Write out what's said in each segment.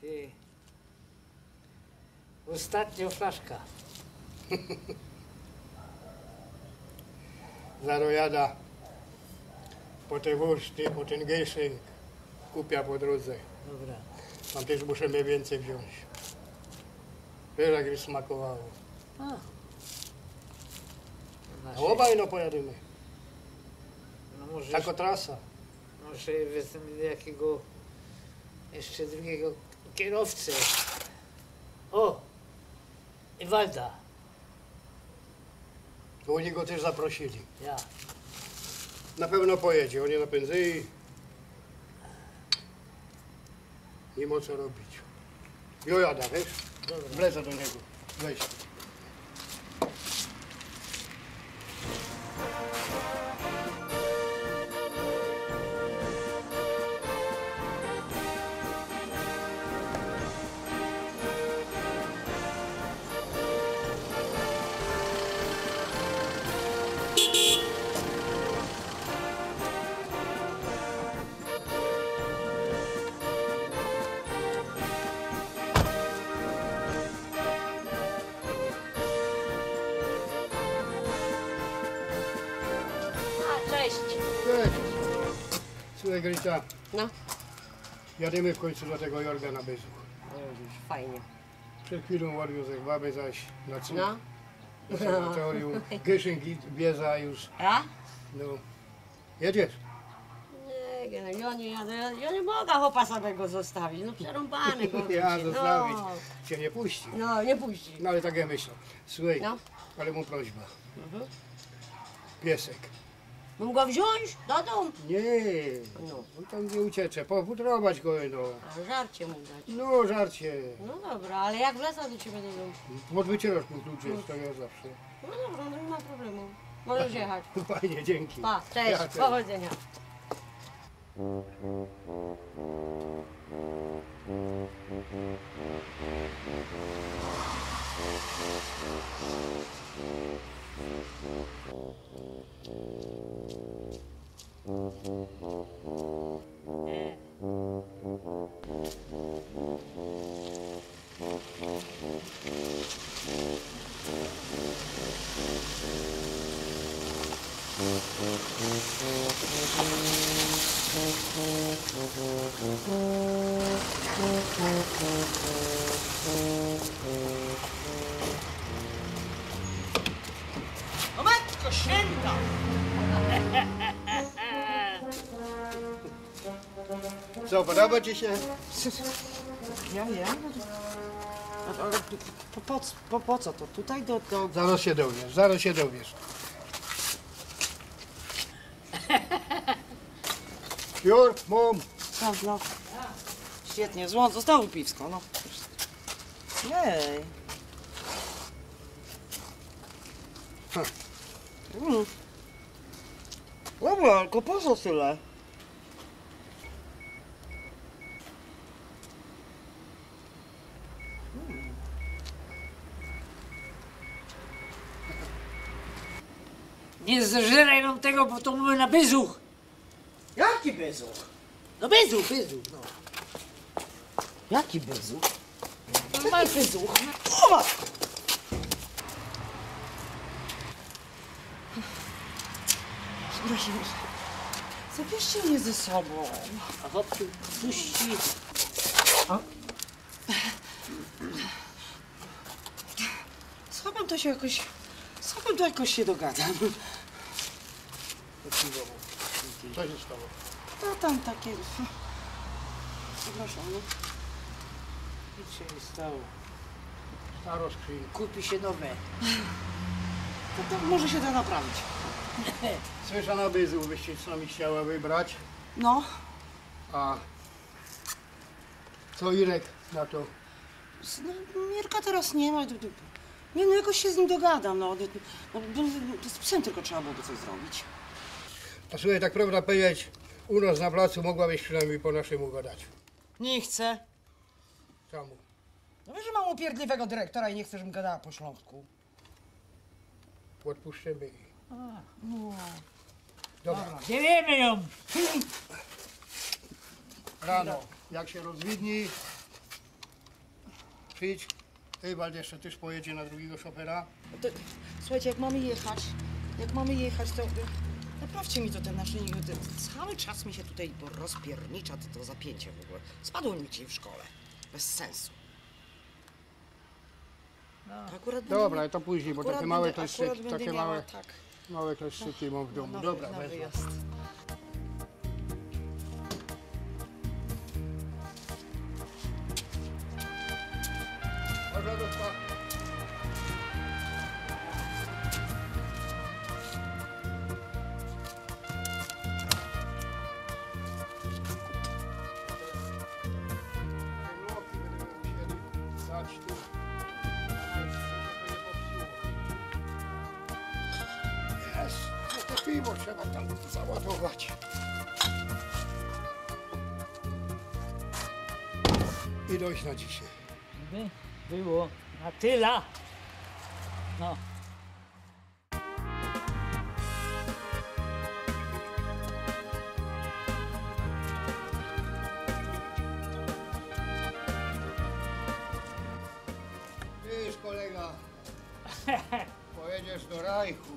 Ty. Ostatnia flaszka. Zarojada po te wursty, po ten gejszynk kupia po drodze. Dobra. Tam też musimy więcej wziąć. Wiesz, jak już smakowało. A obaj no pojadymy. No może, Taka trasa. może wezmę jakiego jeszcze drugiego kierowcę. O! Iwalda. Oni go też zaprosili. Ja. Na pewno pojedzie, on nie napędzi. Nie ma co robić. Jojada, wiesz? Wlecę do niego. Weź. Cześć. Cześć. Słuchaj, Grita, No. jadymy w końcu do tego Jorga na Bezuch. Fajnie. Przed chwilą odwiózł babę zaś na cud. No. Na sanatorium. Gyszynki bieza już. Ja? No. Jedziesz? Nie, ja nie mogę chłopa samego zostawić. No przerąbany go. Ja no. zostawić. Cię nie puści. No, nie puści. No ale tak ja myślę. Słuchaj, No. ale mu prośba. Piesek. Mam go wziąć do domu? Nie. No. On tam nie uciecze. Pofutrować go, no. A żarcie mu dać. No, żarcie. No dobra, ale jak wlecę do ciebie do domu? Pod wycieraczką kluczy jest, to ja zawsze. No dobra, no nie ma problemu. Możesz jechać. Fajnie, dzięki. Pa, cześć, Ja też. powodzenia. O matko święta! Co, podoba ci się? Ja wiem. Ale po co to? Tutaj do... Zaraz się dowiesz, zaraz się dowiesz. Jur, mum. No. Świetnie, zostało piwsko, no. Jej. Dobra, tylko po co tyle? Nie zżeraj nam tego, bo to mamy na Bezuch. Jaki bezuch? No Bezuch, no. Jaki bezuch? No masz Bezuch. O matko! Przepraszam. Zabierzcie mnie ze sobą. A chłopcy puści. Z chłopem to jakoś się dogadam. Co się stało? To tam takie... Przepraszam, no. Nic się nie stało. Staro skrzyń. Kupi się nowe. To może się da naprawić. Słysza na Bezuch byście z nami chciała wybrać. No. A co Irek na to? No, Mirka teraz nie ma. Nie, no jakoś się z nim dogadam, no. Z psem tylko trzeba byłoby coś zrobić. A słuchaj, tak prawda powiedzieć, u nas na placu mogłabyś przynajmniej po naszemu gadać. Nie chcę. Czemu? No wiesz, że mam upierdliwego dyrektora i nie chcę, żebym gadała po śląsku. Odpuszczymy jej. No. Dobra. Dzielimy ją. Rano, jak się rozwidni, Przyjdź. Ewald jeszcze też pojedzie na drugiego szofera. To, słuchajcie, jak mamy jechać, to naprawcie mi to ten naszyjnik. Cały czas mi się tutaj rozpiernicza to zapięcie w ogóle. Spadło mi dzisiaj w szkole. Bez sensu. To akurat Dobra, to później, bo akurat takie małe będę- to jest akurat szczyt, będę takie miała, małe, tak, małe to jest szczyty mam w domu. na, Dobra, na wezmę. wyjazd. Może do spa. Zwłoki będziemy musieli dać tu. Żeby się to nie popsuło. Jest, no to piwo trzeba tam załadować. I dojść na dzisiaj. Było na tyle. No. Wiesz, kolega, pojedziesz do Rajchu.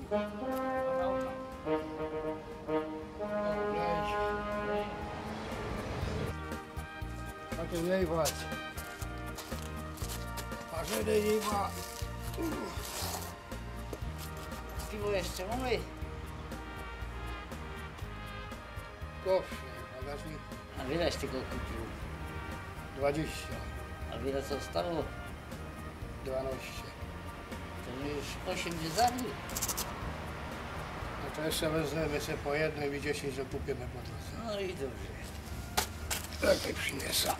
A ty nie wać. A że nie ma. Piwo jeszcze mamy. Kowszy, bagażnik A wieleś tego kupił. 20, A wiele co zostało? 12. To my już 8 nie zabił. No to jeszcze wezmę sobie po jednej i 10 zakupimy po drodze. No i dobrze. Takie przyniesa.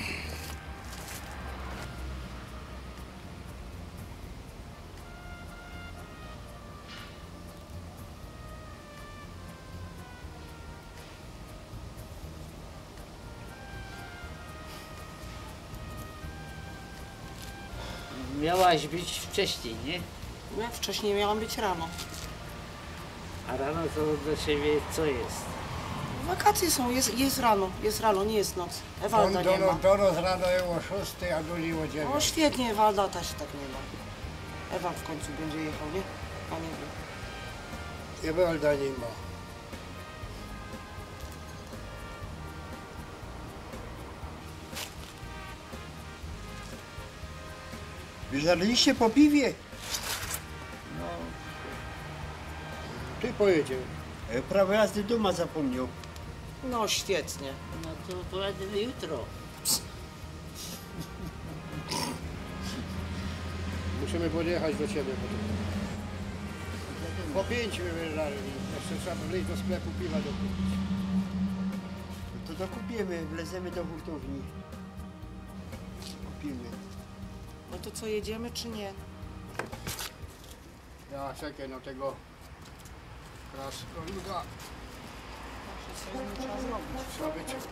Miałaś być wcześniej, nie? No ja wcześniej miałam być rano. A rano to dla ciebie co jest? Wakacje są, jest rano, nie jest noc. Ewalda nie ma. Do nas rano jest o 6, a do niej o 9. O świetnie, Ewalda też tak nie ma. Ewald w końcu będzie jechał, nie? Panie wie. Ewalda nie ma. Wyżarliście po piwie? Ty pojedziesz. Prawo jazdy duma zapomniał. No świetnie. No to pojedziemy jutro. Musimy podjechać do ciebie potem. Po 5 wyjeżdżali. Jeszcze trzeba wejść do sklepu piwa dokupić. To dokupimy, wlezemy do hurtowni. Kupimy. No to co, jedziemy czy nie? Ja czekaj na tego krasnoluda. Coś z nim trzeba zrobić. Trzeba być.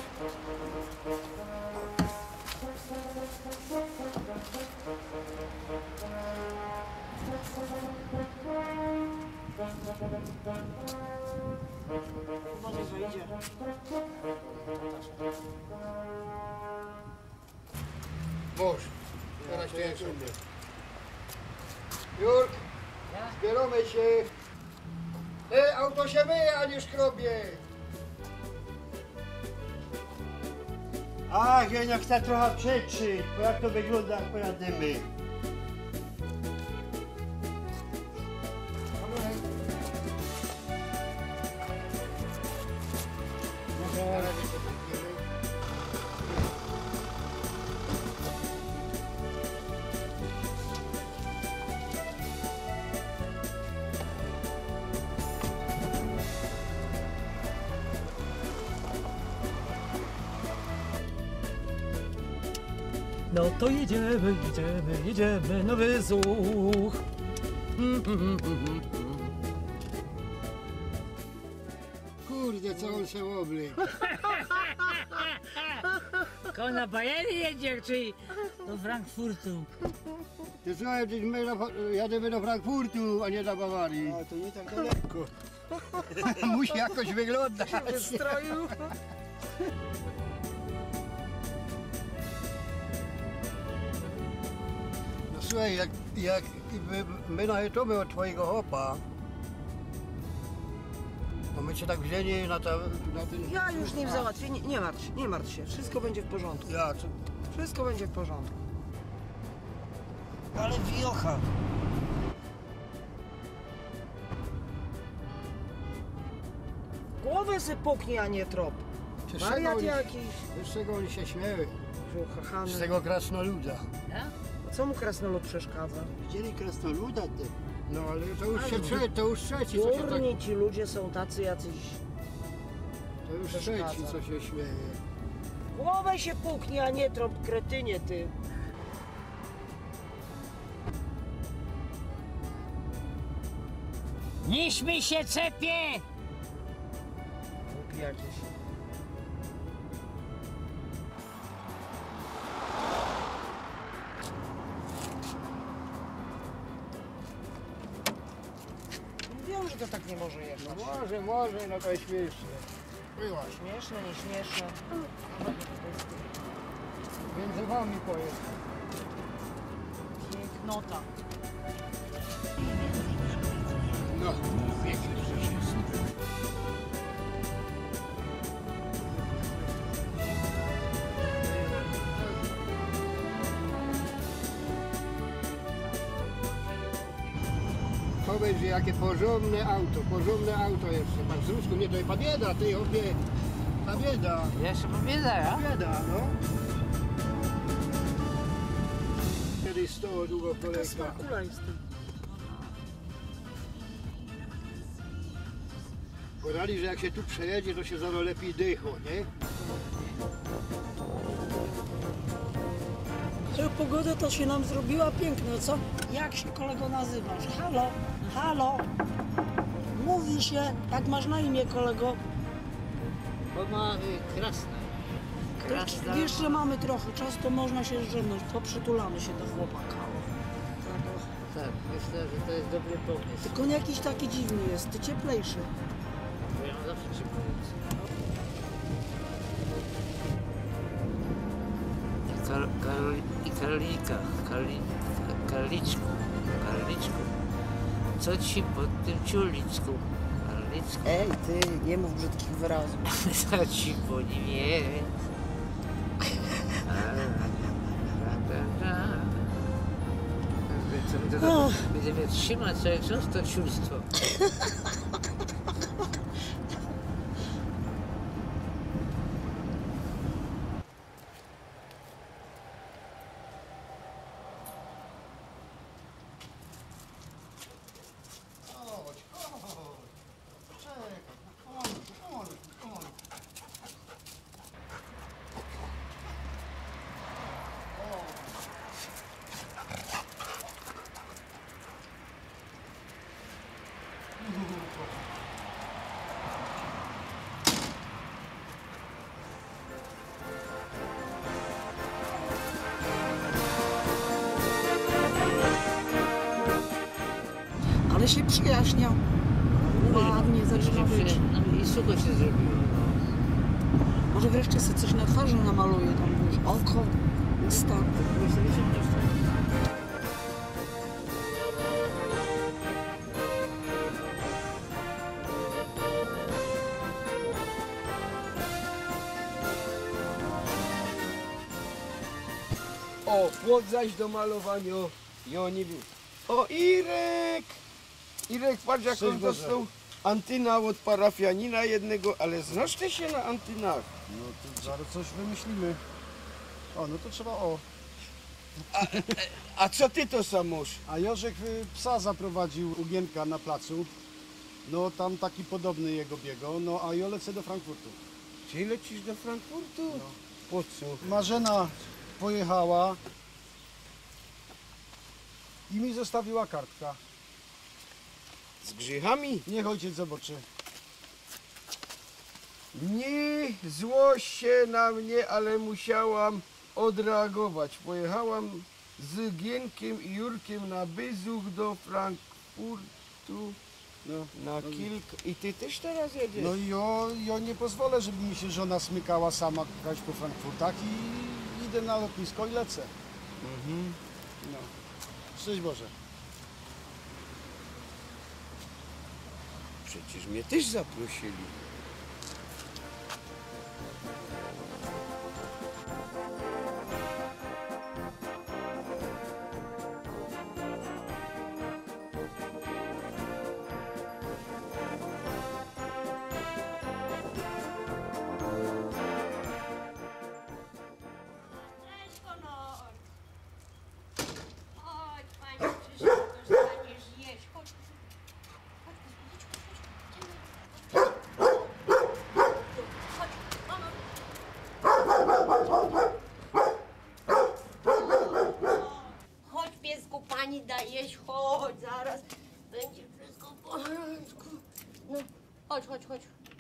Chyba nie wejdzie. Mąż. Teraz to jak sobie. Jurk, zbieramy się. Auto się myje, a nie szkrobie. Ach, ja chcę trochę przeczyć, bo jak to wygląda, jak pojadymy. No to jedziemy, nowy zuch. Kurde, co on się obli. Koło na Bajery jedzie, czy do Frankfurtu? Ty co, jadziemy do Frankfurtu, a nie do Bawarii. A to nie tak daleko. Musi jakoś wyglądać. Stroju. Słuchaj, jak my najedziemy od twojego hopa, to my cię tak wzięli na ten... Ja już nim załatwię, nie martw się, wszystko będzie w porządku. Ja, co? Wszystko będzie w porządku. Ale wiocha. Głowę se puknie, a nie trop. Czy z Wariat czego jakiś. Wiesz, z czego oni się śmieły? Żuchachany. Z tego krasnoluda. Co mu krasnolud przeszkadza? Widzieli krasnoluda, ty? No ale to już trzeci, co się tak... Durni ci ludzie są tacy jacyś. To już przeszkadza. trzeci, co się śmieje. Głowę się puknie, a nie trop, kretynie ty. Nie śmiej się, cepie! Głupi jakieś. Wiem, że to tak nie może jechać. No może, no to jest śmieszne. Byłaś. Śmieszne, nieśmieszne. Między wami pojechał. Pięknota. No, pięknie przecież jest. Powiedz, że jakie porządne auto jeszcze. Pan z Rusku, nie, to jest Pabieda, ty obie. Pabieda. Jeszcze pobieda, ja? Pabieda, no. Kiedyś stoło długo w Taka kolejkach. smakula jest. Podali, że jak się tu przejedzie, to się zero lepiej dychło, nie? Pogoda to się nam zrobiła piękna, co? Jak się kolego nazywasz? Halo? Halo? Mówi się, jak masz na imię kolego? Bo ma krasna. Jeszcze mamy trochę czasu, to można się zdrzemnąć, to przytulamy się do chłopaka. Tak, myślę, że to jest dobry pomysł. Tylko on jakiś taki dziwny jest, ty cieplejszy. Bo ja mam zawsze ci pomóc. Karliczku, co ci pod tym ciuliczku? Karliczku, Ej, ty, nie mów brzydkich wyrazów. co ci po nim jest? Będę mnie trzymać cały czas to ciulstwo. Ale się przyjaśnia. Ładnie zaczyna być. I sucho się zrobiło. Może wreszcie sobie coś na twarzy namaluje, tam wiesz, oko, usta. O, płot zaś do malowania, ja nie wiem. O, Irek! Irek, patrz jak on dostał antyna od parafianina jednego, ale znasz ty się na antynach. No to zaraz coś wymyślimy. O, no to trzeba A co ty to samosz? A Jorzek psa zaprowadził u Gienka na placu. No tam taki podobny jego biegał, no a ja lecę do Frankfurtu. Czy lecisz do Frankfurtu? No. Po co? Marzena pojechała i mi zostawiła kartka. Z grzechami? Niech ojciec zobaczy. Nie złość się na mnie, ale musiałam odreagować. Pojechałam z Gienkiem i Jurkiem na Besuch do Frankfurtu. No, Na kilka... I ty też teraz jedziesz? no i ja nie pozwolę, żeby mi się żona smykała sama jechać po Frankfurtach i idę na lotnisko i lecę. Mhm. No. Szczęść Boże. Przecież mnie też zaprosili. Cześć, Konor. Chodź, pani Krzysztof, dostaniesz jeść. Chodź. Chodź, piesku, pani da jeść, chodź, zaraz będzie wszystko w porządku. No, chodź.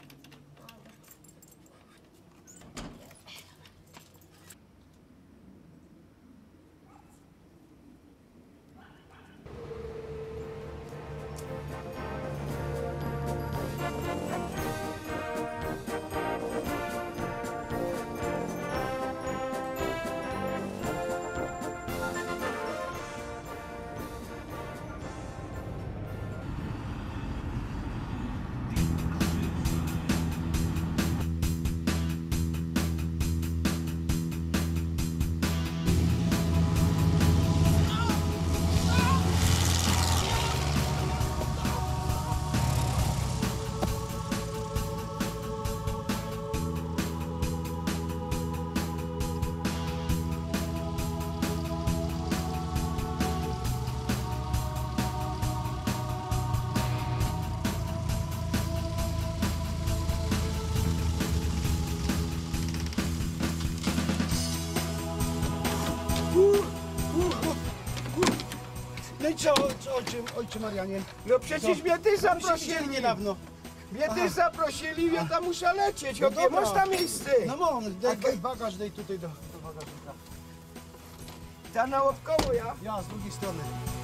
No i co, ojcze Marianie? No przecież mnie też Zaprosili zaprosili. niedawno. Mnie też zaprosili, ja tam muszę lecieć. No Obie, dobra. masz tam miejsce. No mam, daj bagaż, daj tutaj do bagażnika. Ta nałokowo ja. Ja, z drugiej strony.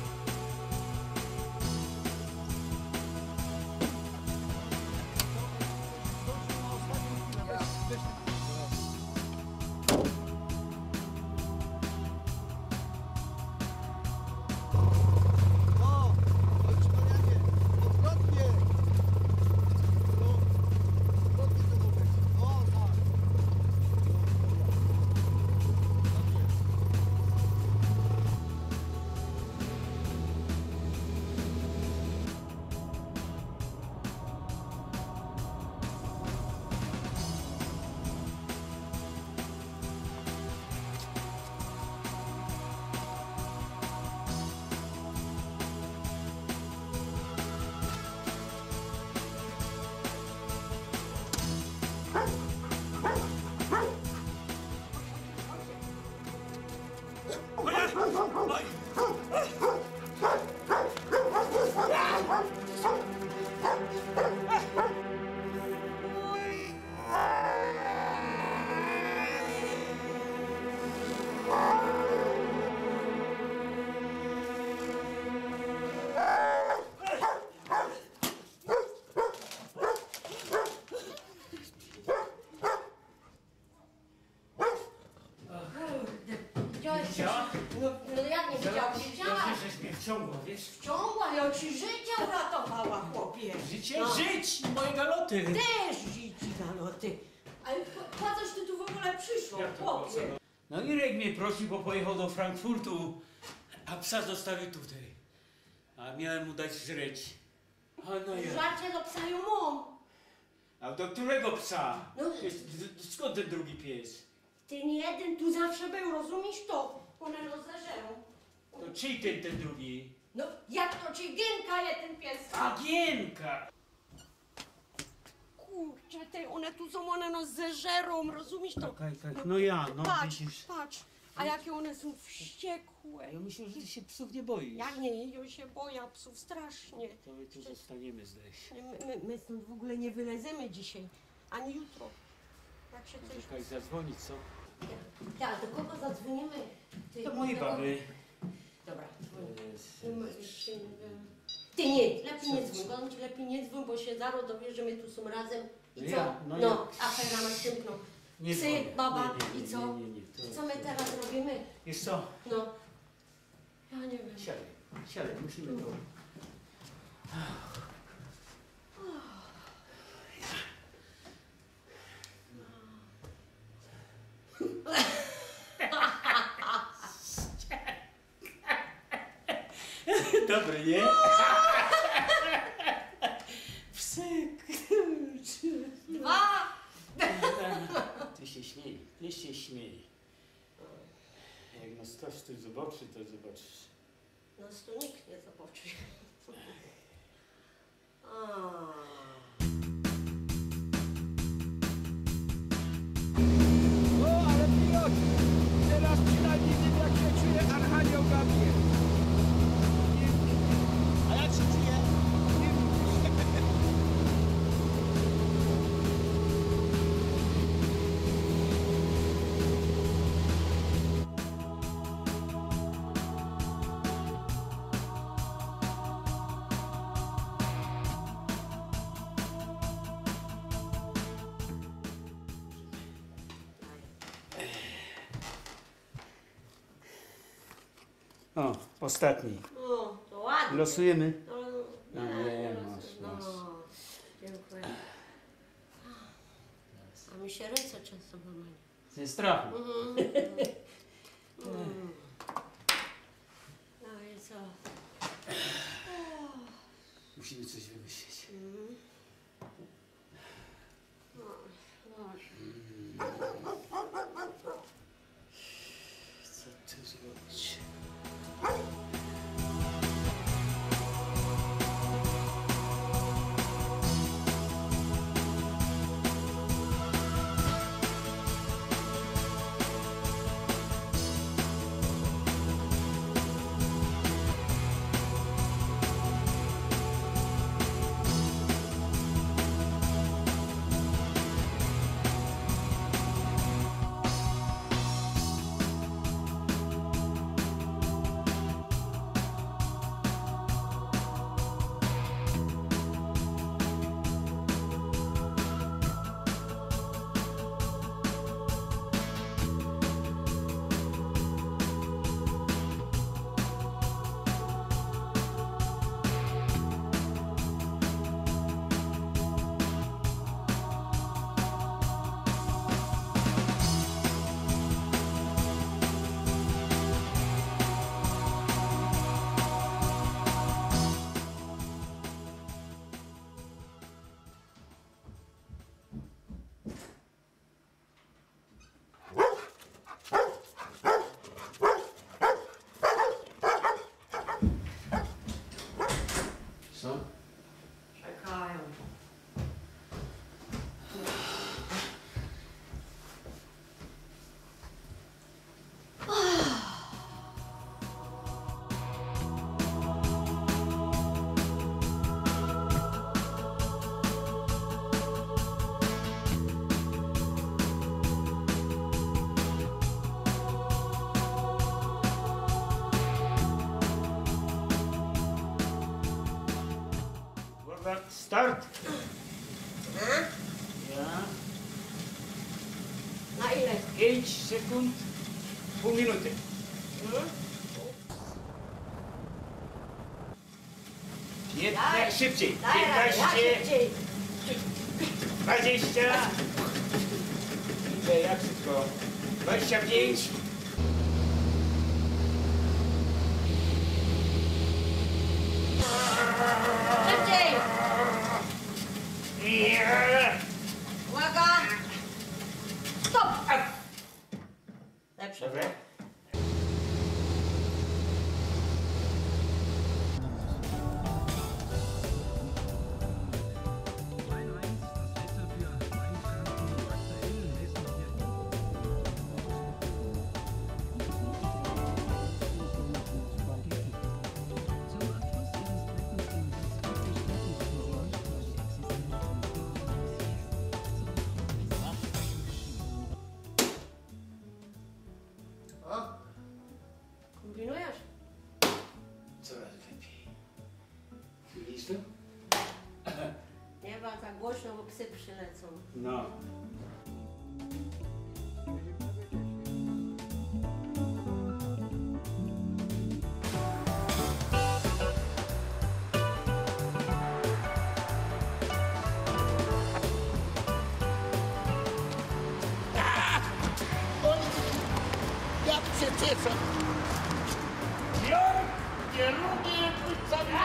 No, ojcze Marianie, odwrotnie. No, odwrotnie to robię. No, tak. No jak nie widziałeś? Widziałaś? Żeś mnie wciągła, wiesz? Wciągła, ja ci życie uratowała, chłopie. Życie? No. Żyć! Moje galoty! Też życi galoty. Ale po coś ty tu w ogóle przyszło, Jak to chłopie? No Irek mnie prosił, bo pojechał do Frankfurtu, a psa zostawił tutaj. A miałem mu dać żreć. A no ja. Żarcie do psa ją mam. A do którego psa? No. Skąd ten drugi pies? Ten jeden tu zawsze był, rozumiesz to? One no zażerą. To czyj ten drugi? No jak to ci Gienka je ten pies? A Gienka! Kurczę, one tu są, one nas zeżerą, rozumiesz to? No ja, no Patrz, widzisz. patrz, a jakie one są wściekłe. Ja myślę, że ty się psów nie boisz. Jak nie, ja się boję psów strasznie. To my tu zostaniemy zleś. My stąd w ogóle nie wylezemy dzisiaj, ani jutro. Jak się coś... Czekaj, zadzwonić, co? Tak, do kogo zadzwonimy? Ty, Do mojej do kogo? baby. Dobra, ty nie, lepiej nie dzwoń, bo on ci lepiej nie dzwoń, bo się zaraz dowie, że my tu są razem. I co? Ja, no No, ja. afera następną. Nie Psy, dzwonię. baba Nie, i co? nie, to- Co my teraz robimy? Wiesz co? No, Ja nie wiem. Siadaj, musimy to... Dobry, nie? Psyk. 2. Ty się śmiej. Jak nas ktoś tu zobaczy, to zobaczysz. Nas tu nikt nie zobaczy. No ale pilot, teraz przynajmniej wiem jak się czuje Archanioł Gabriel. A jak się czuje? O, ostatni. O, to ładnie. Losujemy. No, Nie, no, masz. dziękuję. A mi się ręce często łamają. Ze strachu. No i co? Musimy coś wymyślić. Co tu zrobić? Co? Czekają. Uwaga, start! Ja. Na ile? 5 sekund, pół minuty. Daj. Szybciej. Daj radę, ja 15, szybciej. 20. Idę, jak szybko? 25. Szybciej. Uwaga. Stop. Lepsze. Dobra. O. Kombinujesz? Coraz lepiej. Widzisz to? Nie ma tak głośno, bo psy przylecą. No. pieca. Ja nie lubię pizza.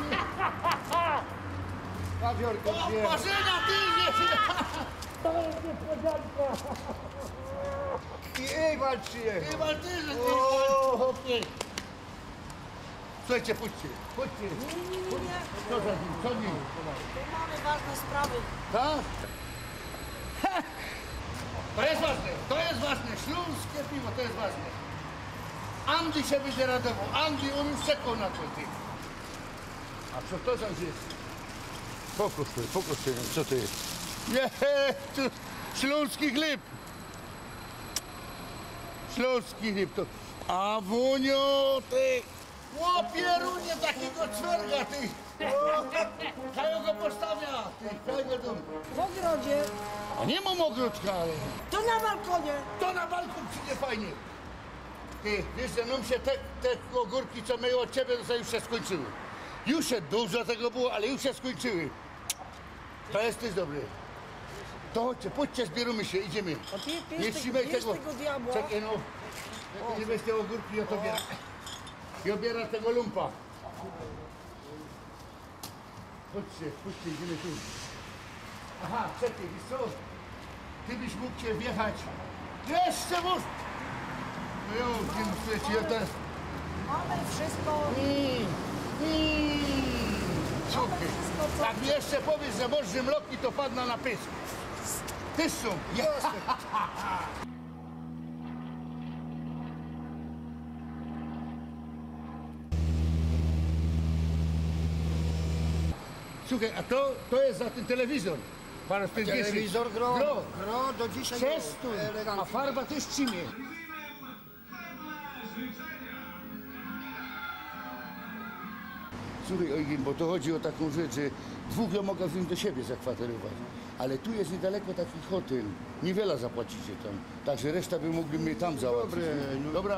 Kawiorko, gdzie? Marzena, ty nie. To jest niespodzianka. I Ewald przyjechał. Ewald też jest. O, hopie. Słuchajcie, pójdźcie. Nie. Co za nim? Co nim? Mamy ważne sprawy. Tak? To jest ważne. Śląskie piwo, to jest ważne. Andy się będzie radował. Andy, on już czekał na to, ty. A co to za jest? Pokaż ty, co to jest? Nie, to śląski chleb. Śląski chleb to... A wunio, ty! Łopierunie takiego czwerga, ty! Kajo go postawia, ty! Kajo do... W ogrodzie. A nie mam ogródka, ale... To na balkonie. To na balkon przyjdzie fajnie. Ty, wiesz, że nam się te ogórki, co my od ciebie dostali, już się skończyły. Już się dużo tego było, ale już się skończyły. To jesteś dobry. To chodźcie, pójdźcie, zbieramy się, idziemy. Bierz tego diabła. Czekaj, no. Nie weź te ogórki, ja to bierę. Ja biorę tego lumpa. Chodźcie, idziemy tu. Aha, czekaj, wiesz co? Ty byś mógł cię wjechać. Jeszcze mów! No jo, nie muszę ci, ja teraz... Mamy wszystko. Słuchaj, jak mi jeszcze powiesz, że Boży mloki to padną na pysk. Tyszą. Słuchaj, a to jest za ten telewizor. Telewizor gro do dzisiaj. Przestuj, a farba też cimie. Słuchaj, Eugen, bo to chodzi o taką rzecz, że dwóch ja mogę wziąć do siebie zakwaterować. Ale tu jest niedaleko taki hotel. Niewiele zapłacicie tam. Także reszta by mogli mnie tam załatwić. Dobre, no. Dobra?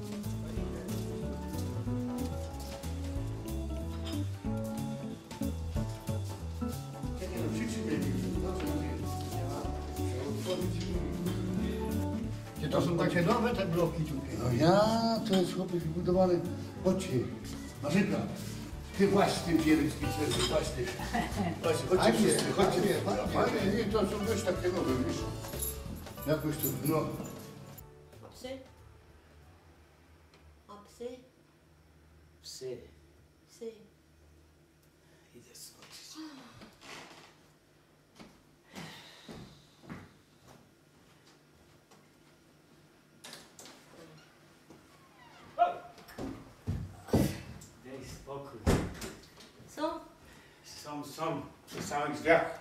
To są takie nowe te bloki tutaj. No ja, to jest chłopiec wybudowany. Chodźcie, Marzyka, ty właśnie tym pierwszym spicerem, właśnie. Chodźcie wszyscy, chodźcie. Fajnie, nie, to są dość takie nowe, wiesz. Jakoś tu, no. A psy? A psy? Psy. Psy. Idę skoczyć. Daj spokój. Co? Są przy samych drzwiach.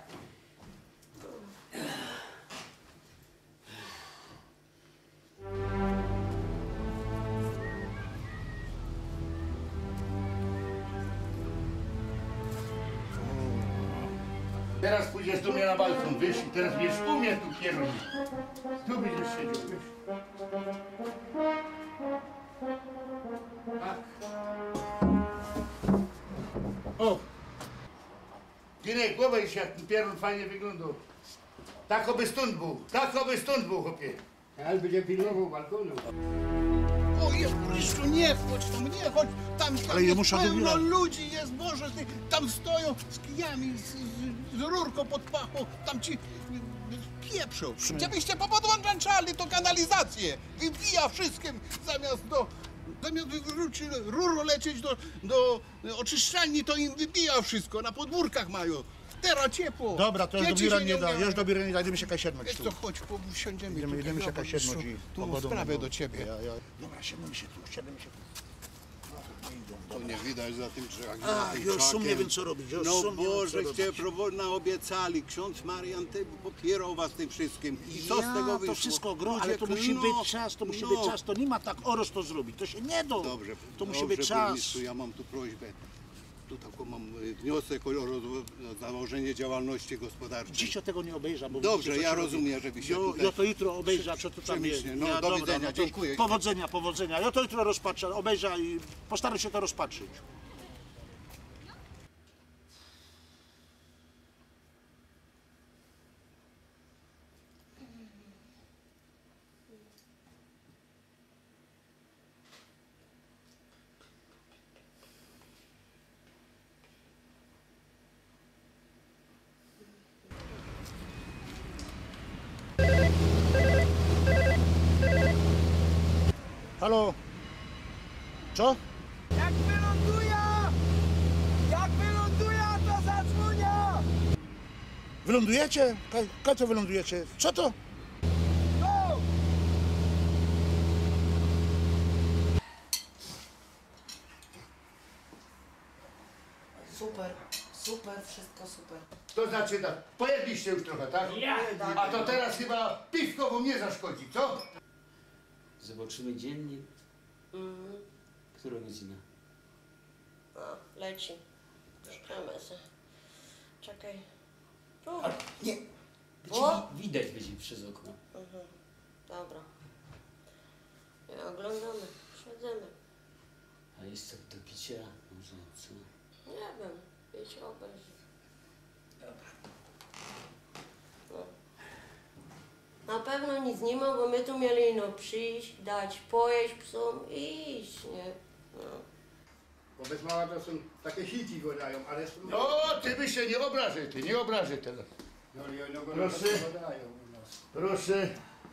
Teraz pójdziesz do mnie na balkon, wiesz, i teraz będziesz u mnie tu kierunek. Tu będziesz siedział, wiesz. Tak. O! Ginek, głowę się, jak ten pierun fajnie wyglądał. Tak oby stąd był, chłopie. Ale będzie pilnował balkonu. O, jest Kryszczu, nie wchodź tam, nie chodź. Tam Ale ja jest muszę pełno dobierać. ludzi, jest Boże, tam stoją z kijami, z rurką pod pachą, tam ci pieprzą. Gdybyście popodłączali to kanalizację, wybija wszystkim, zamiast wywrócić rurą lecieć do oczyszczalni, to im wybija wszystko, na podwórkach mają. Teraz ciepło. Dobra, to już Dzieci do biura się nie da, umierają. już do biura nie da, idziemy się kasiednąć Wiesz tu. co, chodź, usiądziemy Idziemy tutaj, się zobacz, kasiednąć i tu mam pogodą sprawę będą. do ciebie. Dobra, siedemy się tu. To nie widać za tym drzewem. A, już szum nie wiem co robić, już No szum nie wiem co Bożeście robić. obiecali, ksiądz Marian popierał was tym wszystkim. I co z Ja, tego wyszło? to wszystko gro, ale to Ludzie, musi no, być czas, to nie ma tak oros to zrobić, to się nie da. Dobrze, To musi dobrze, być czas. burmistrzu, ja mam tu prośbę. Tu taką mam wniosek o założenie działalności gospodarczej. Dziś tego nie obejrzę, bo Dobrze, widzicie, co ja się rozumiem, robi. żeby się Jo, tutaj... ja to jutro obejrzę, co tu tam jest. Przemyślnie. No, Ja, do dobra, widzenia, no to dziękuję. Powodzenia. Ja to jutro rozpatrzę, obejrzę i postaram się to rozpatrzyć. Halo? Co? Jak wyląduje, to zadzwonię! Wylądujecie? Co wylądujecie? Co to? No! Super, super, wszystko super. To znaczy tak, pojedliście już trochę, tak? Ja! A to teraz chyba piwko wam nie zaszkodzi, co? Zobaczymy dziennie. Która godzina? O, leci. Czekamy se. Czekaj. Tu. Nie. O! Widać będzie przez okno. Dobra. Nie oglądamy. Siedzimy. A jest coś do picia? Może co? Nie wiem. Wiecie, obejrzyj. Na pewno nic nie ma, bo my tu mieli no przyjść, dać pojeść psom i iść, nie? No. Wobec mała to są takie siki gadają, ale... No, ty by się nie obrażaj, ty, nie obrażaj teraz. Proszę. Proszę.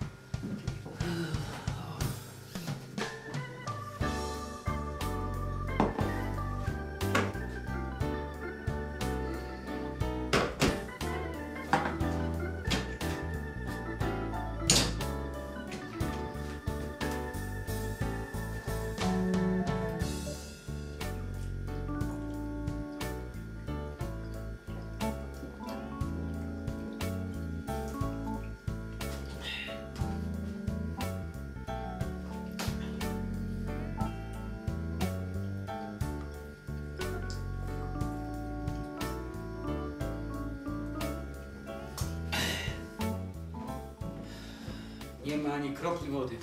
Nie ma ani kropli wody.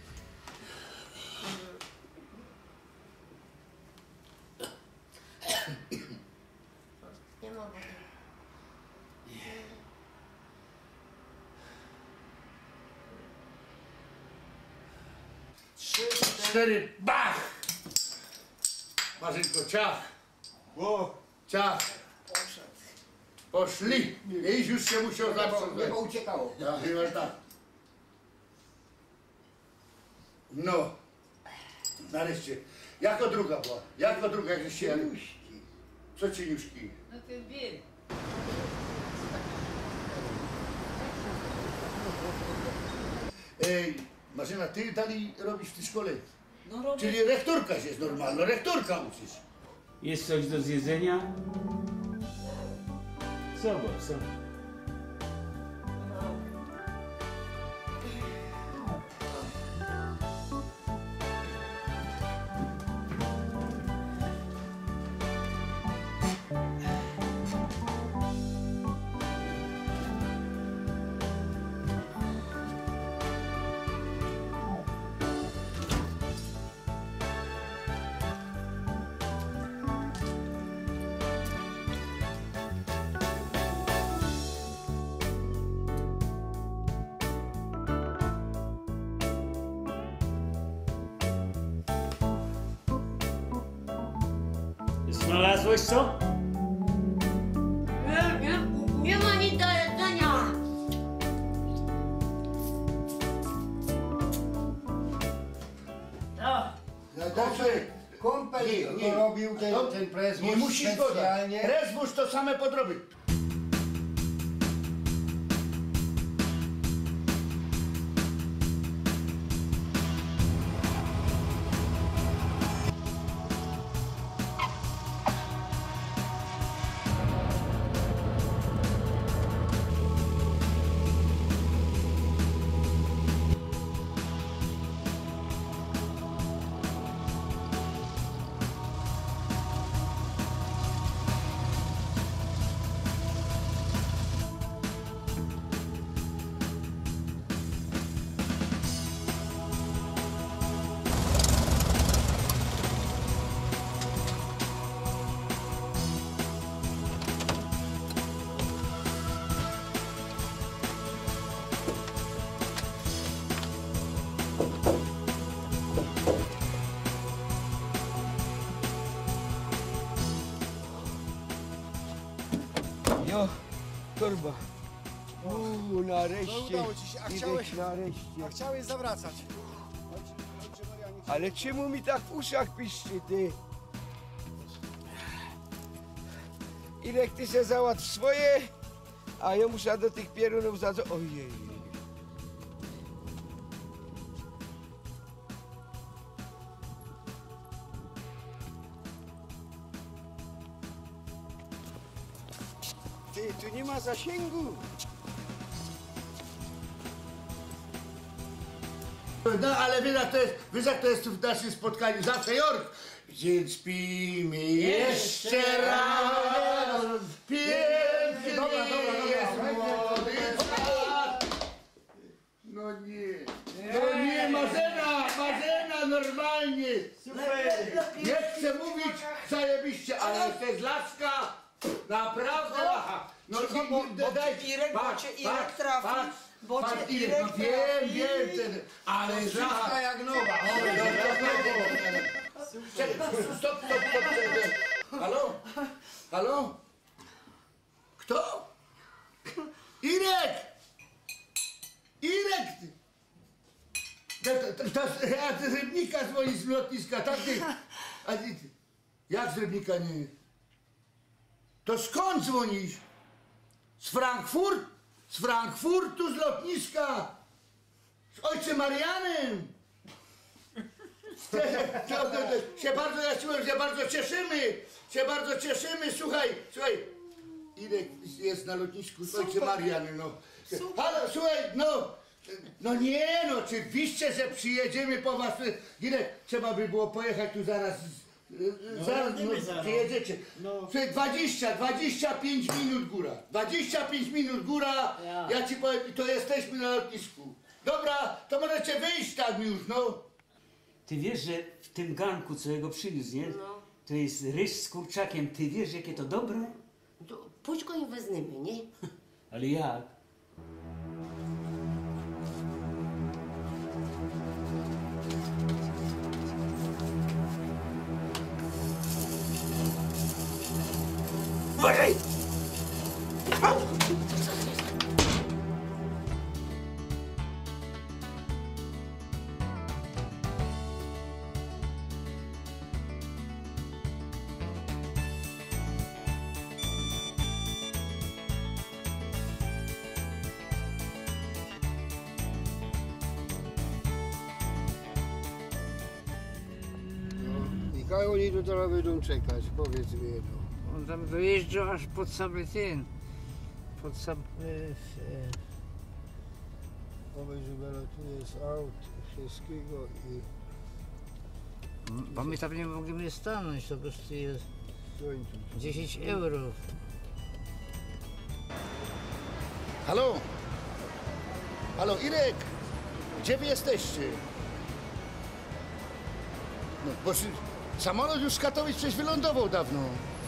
Nie ma wody. Cztery, bach! Marzenko, ciach. Ciach. Poszli. Iść już się musiał zacząć. Nie uciekało. Ja chyba tak. No. Nareszcie. Jako druga była. Jako druga, jak się... Co cieniuszki? No ten wiem. Ej, Marzena, ty dalej robisz w tej szkole? No robię. Czyli rektorka jest normalna, rektorka uczysz. Jest coś do zjedzenia? Zobacz, co? Znalazłeś co? Nie ma nic do jedzenia. Dobrze. Kąpel Nie, robił ten prezmus Nie musisz go dać. specjalnie. Prezmus to same podroby. Jo, torba. Nareszcie. Udało ci się, a Irek, chciałeś, nareszcie. a chciałeś zawracać. Chodźcie, Maria, niech Ale czemu mi tak w uszach piszczy, ty? Irek, ty se załatw swoje, a ja muszę do tych pierunów zadzwonić. Ojej. Ty, tu nie ma zasięgu. No ale wiesz jak to jest w naszym spotkaniu, zawsze Jork. Więc pijmy jeszcze raz, piękny jest młody czas. No nie, Marzena normalnie. Nie chcę mówić zajebiście, ale to jest laska, naprawdę lacha. No Irek trafi. Wiem, ale lacha jak nowa. Stop. Halo? Kto? Irek! To z Rybnika dzwoni z lotniska, tak ty? Jak z Rybnika nie? To skąd dzwonisz? Z Frankfurtu, z lotniska! Z ojcem Marianem! Się bardzo cieszymy, słuchaj, Irek jest na lotnisku z ojcem Marianem, no. Halo, słuchaj, oczywiście, że przyjedziemy po was, Irek, trzeba by było pojechać tu zaraz, przyjedziecie. Słuchaj, 25 minut góra, 25 minut góra, ja ci powiem, to jesteśmy na lotnisku. Dobra, to możecie wyjść tam już, no. Ty wiesz, że w tym garnku, co jego przywiózł, nie? No. To jest ryż z kurczakiem. Ty wiesz, jakie to dobre? To pójdź go i wezmemy, nie? Ale jak? Uważaj! I jak oni tu teraz będą czekać, powiedz mi jedno. On tam dojeżdżał aż pod samy ten, pod sam... Powiedz, że tu jest aut, wszystkiego i... Bo my tam nie mogliśmy stanąć, to po prostu jest Słońcu. 10 euro. Halo, Irek, gdzie wy jesteście? No, bo samolot już z Katowic przecież wylądował dawno.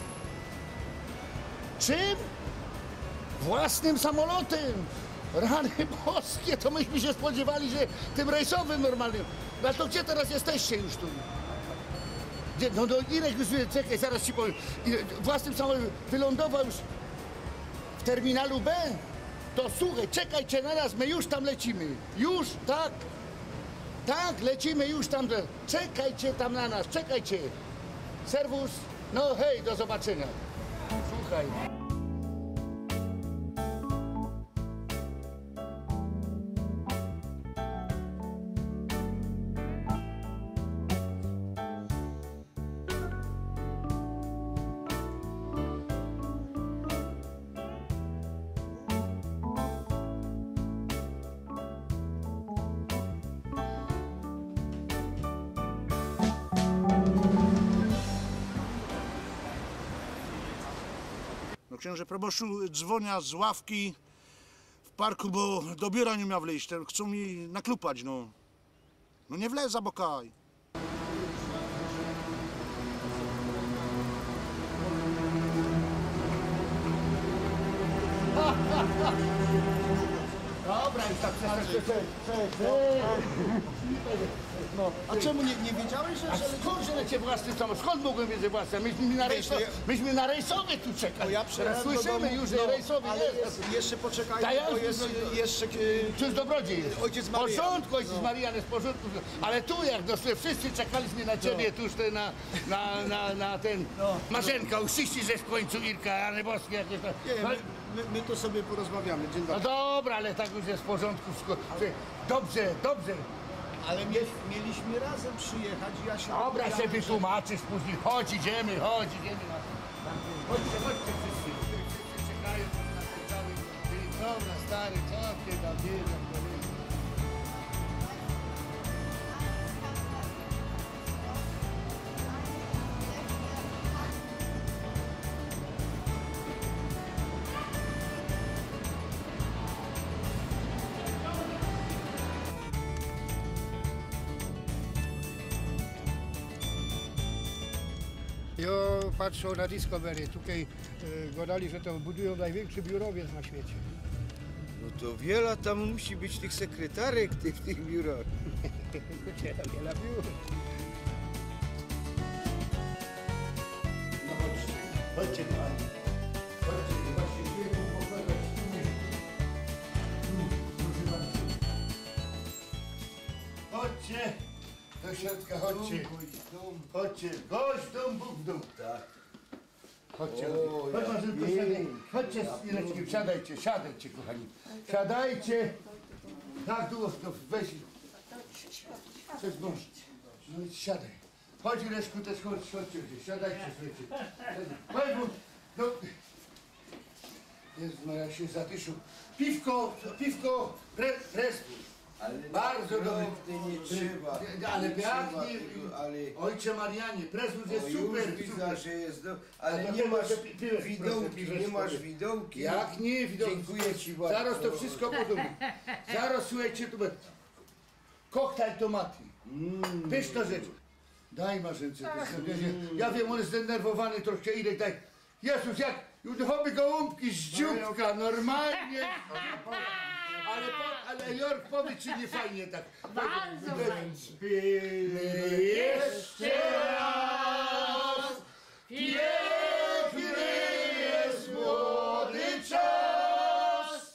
Czym? Własnym samolotem! Rany boskie, to myśmy się spodziewali, że tym rejsowym normalnym. No to gdzie teraz jesteście już tu? Gdzie? No Irek już, czekaj, zaraz ci powiem. Własnym samolotem wylądował już w terminalu B. To słuchaj, czekajcie na nas, my już tam lecimy. Już, tak. Tak, lecimy już tam. Czekajcie tam na nas, czekajcie. Serwus, no hej, do zobaczenia. Słuchaj. No księże proboszczu, dzwonia z ławki w parku, bo do biura nie miał wleźć. Chcą mi naklupać, no. No nie wlez, zabokaj. Dobra, już tak No, a czemu nie wiedziałeś, że... A skąd, że lecie własny samochód? Skąd mogłem wiedzieć własny? Myśmy na rejsowy tu czekali. Ja Teraz słyszymy już, że rejsowy ale jest. jeszcze poczekajcie, bo jest jeszcze... To jest dobrodziej jest. Ojciec W Marian. porządku, ojciec Marian jest w porządku. Ale tu jak doszły, wszyscy czekaliśmy na ciebie, tuż te na ten... Marzenka, uściśli, że w końcu Irka, ale boskie jakieś tam. Nie, my to sobie porozmawiamy, dzień No dobry. dobra, ale tak już jest w porządku. Dobrze, dobrze. Ale mieliśmy razem przyjechać i ja się... Dobra, się wytłumaczysz później. Chodź, idziemy. Chodźcie wszyscy. Wszyscy czekają na ten cały dzień. Dobra, stary, co ty tam wiedzą? Ja patrzę na Discovery, tutaj gadali, że to budują największy biurowiec na świecie. No to wiele tam musi być tych sekretarek w tych biurach. Wiele biur. No chodźcie kochani. Chodźcie, zobaczcie, gdzie tu pokazać. Chodźcie. Do środka, chodźcie. Chodźcie. Gość w dom, Bóg w dom. Tak. Chodźcie. Chodź Marzenko, siadaj. Chodźcie z Ireczkiem, siadajcie kochani. Siadajcie. Tak, tu weź. Cześć mąż. No i siadaj. Chodź Ireczku, też chodźcie. Siadajcie, słuchajcie. Chodź, no. Jezu, no ja się zadyszył. Piwko, presku. Ale bardzo dobre. nie trzeba. Ale nie trzeba pięknie. tego, ale... Ojcze Marianie, prezent jest Już super. widzę, że jest do... Ale A nie masz piłeś, widołki, proszę, nie masz proszę. widołki. Jak nie, widoki. Dziękuję ci bardzo. Zaraz to wszystko podobnie. Zaraz słuchajcie, tu będzie. Koktajl tomaty. Pyszna rzecz. Daj Marzence. Ja wiem, on jest zdenerwowany troszkę, ile tak. Jezus, jak chowy gołąbki z dzióbka, normalnie. Ale Jork, powiedz, czy nie fajnie tak. Bardzo fajnie. Jeszcze raz, piękny jest młody czas,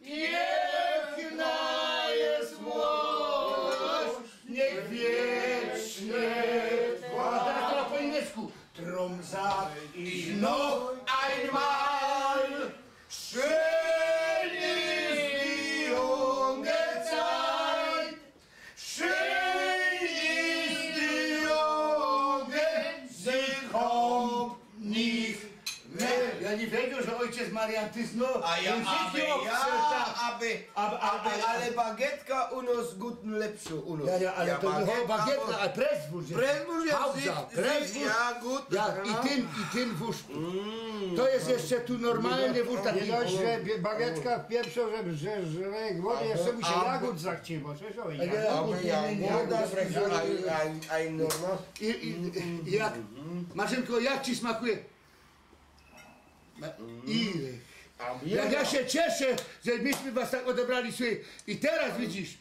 piękna jest młodość, niech wiecznie trwa. Teraz to po niemiecku. Drum sag ich noch einmal, schön ist die junge Zeit, schön ist die junge, sie kommt nicht weg. Ja nie wiedział, że ojciec Marian, ty znów ale bagietka u nas guten lepszą u nas. ale to bagietka, a preswóz jest. Preswóz jest Pauza, preswóz. ja gut. I ten wóz. To jest jeszcze tu normalny wóz taki. Nie dość, że bagietka w pierwszą, że jak wody jeszcze mu się jagód zachciewa. I jak, Marzenko, jak ci smakuje? Irek. Jak ja się cieszę, że myśmy was tak odebrali sobie. I teraz widzisz,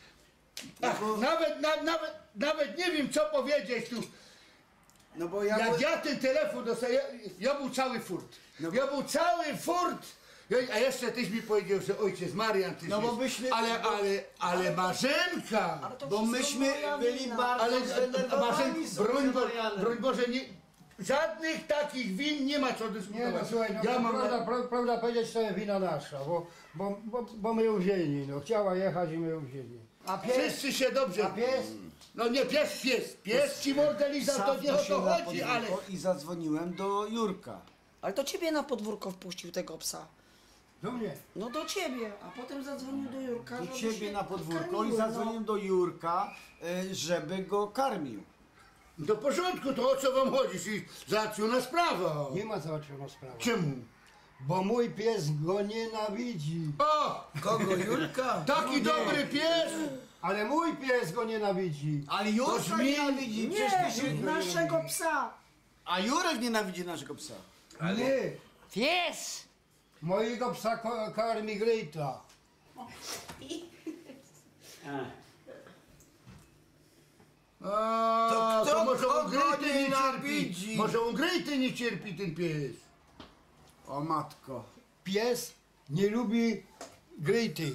nawet nie wiem co powiedzieć tu. No bo Jak ja ten telefon dostałem, ja był cały furt. Ja był cały furt. A jeszcze tyś mi powiedział, że ojciec Marian, tyś No bo jest. byśmy... Ale Marzenka. Bo myśmy byli bardzo Ale zdenerwowani z broń Boże, nie, żadnych takich win nie ma co dyskutować. Nie, no słuchaj, prawda powiedzieć, to jest wina nasza, bo my ją wzięli, no. Chciała jechać i my ją wzięli. A pies? Wszyscy się dobrze... A pies? No nie, pies ci mordę lizał, to nie o to chodzi, ale... I zadzwoniłem do Jurka. Ale to ciebie na podwórko wpuścił tego psa. Do mnie. No do ciebie, a potem zadzwonił do Jurka. Do żeby ciebie się na podwórko karmiło, i zadzwoniłem do Jurka, żeby go karmił. Do porządku, to o co wam chodzi? Czyli załatwiona sprawa. Nie ma załatwioną sprawę. Czemu? Bo mój pies go nienawidzi. O! Kogo, Jurka? Taki dobry pies! Ale mój pies go nienawidzi. Ale Jurka nienawidzi, przecież ty się... naszego psa. A Jurek nienawidzi naszego psa. Nie, Pies! mojego psa karmi Grejta. A, To kto może on kogo gryty nie nienawidzi? cierpi. Może on gryty nie cierpi, ten pies. O matko. Pies nie lubi gryty.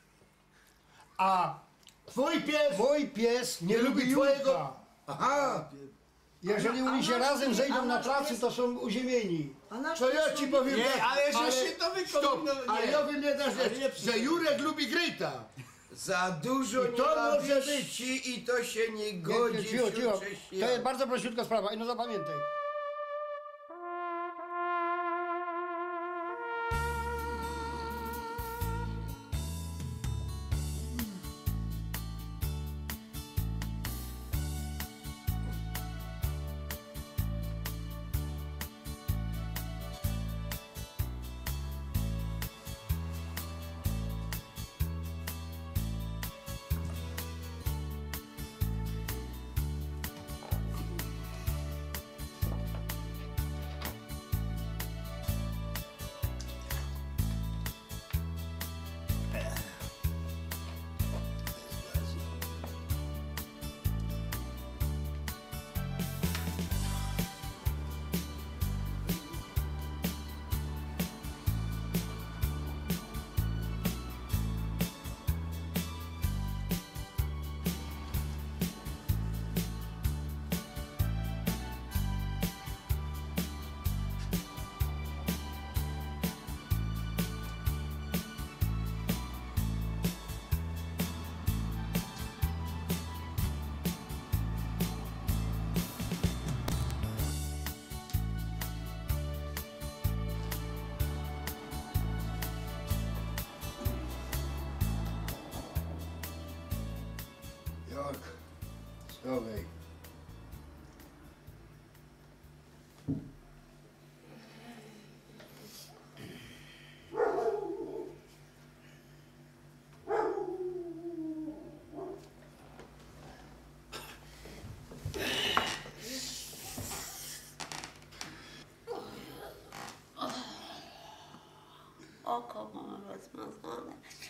A Twój pies nie lubi twojego... Jurka. Aha. Jeżeli oni się razem zejdą na placu, to są uziemieni. To ja ci powiem Nie, tak, ale żeście to wykonali. Stop, ale ja wiem jedna rzecz, że Jurek lubi gryta. Za dużo I to może nienawiści i to się nie godzi Cicho, cicho. wśród To jest chrześcijan. bardzo prościutka sprawa i no zapamiętaj. Jork, schowaj. Oko mam rozmazane.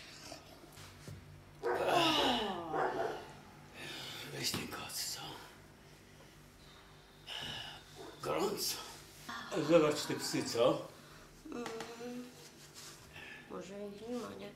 Weź ten koc, co? Gorąco. Zobacz te psy, co? Może ich nie ma, nie?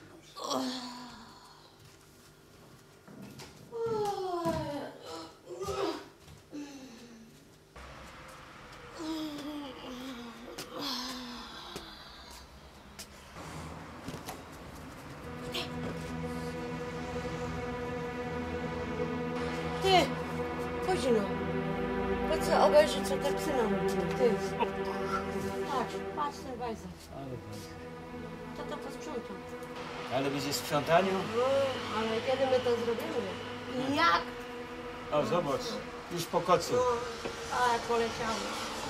Ty, chodź no. Chodź sobie obejrzeć, co te psy nam robiły. Ty. Patrz ten bajzer. To posprzątam. Ale będzie sprzątaniu? No, ale kiedy my to zrobimy? I jak? O, zobacz, już po kocu. No, ale poleciały.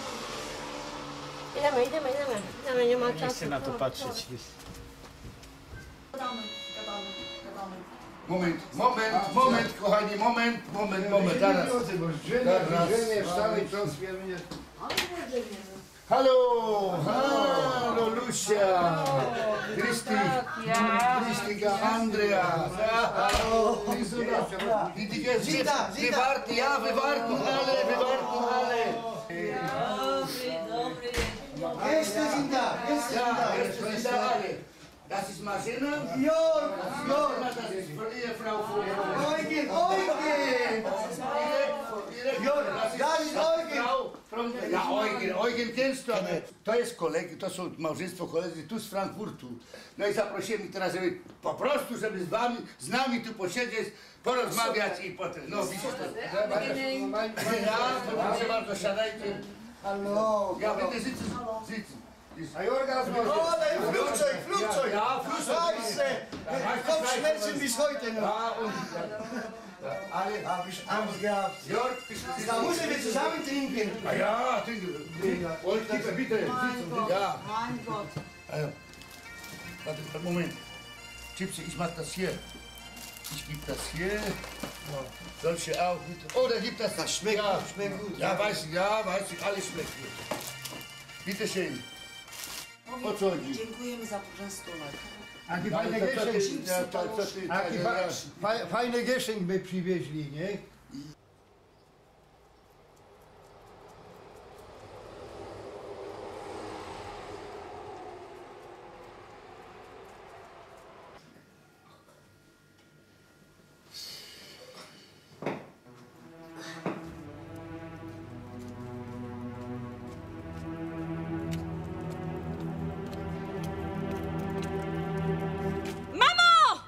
Idziemy, nie ma czasu. Nie chcę na to patrzeć. Moment, kochani, moment, zaraz. Drzwienie w całej Wrocławiu. Halo, Lucia, Krystyga, Andrea. Wywarty, ale. Jeszcze Zinda, Das ist Marcina? Jörg, Das ist von Ehefrau von Eugen! Eugen kennst du, ale to jest kolegi, to są małżeństwo koledzy tu z Frankfurtu. No i zaprosiłem ich teraz, żeby po prostu, żeby z nami tu posiedzieć, porozmawiać i potem, no widzisz to. Ja, proszę bardzo, siadajcie. Hallo! Ja będę sitzen. A Jorga znowu. O, daj Flugzeug! Ja, Flugzeug. Scheiße! Kopfschmerzen bis heute noch. Ale Hab ich Angst gehabt. Jörg, Da müssen wir zusammen trinken. Ja, trinken. Und bitte, ja. Mein Gott. Warte, Moment. Gypsy, ich mach das hier. Ich gebe das hier. Solche auch. Oh, da gibt das. Das schmeckt, ja. schmeckt gut. Ja, weiß ich, alles schmeckt gut. Bitte schön. O co chodzi? Dziękujemy za poczęstunek. Jaki No, ale fajny co ty- gieszynk, co ty- jaki fajny gieszynk by przywieźli, nie? Mamo!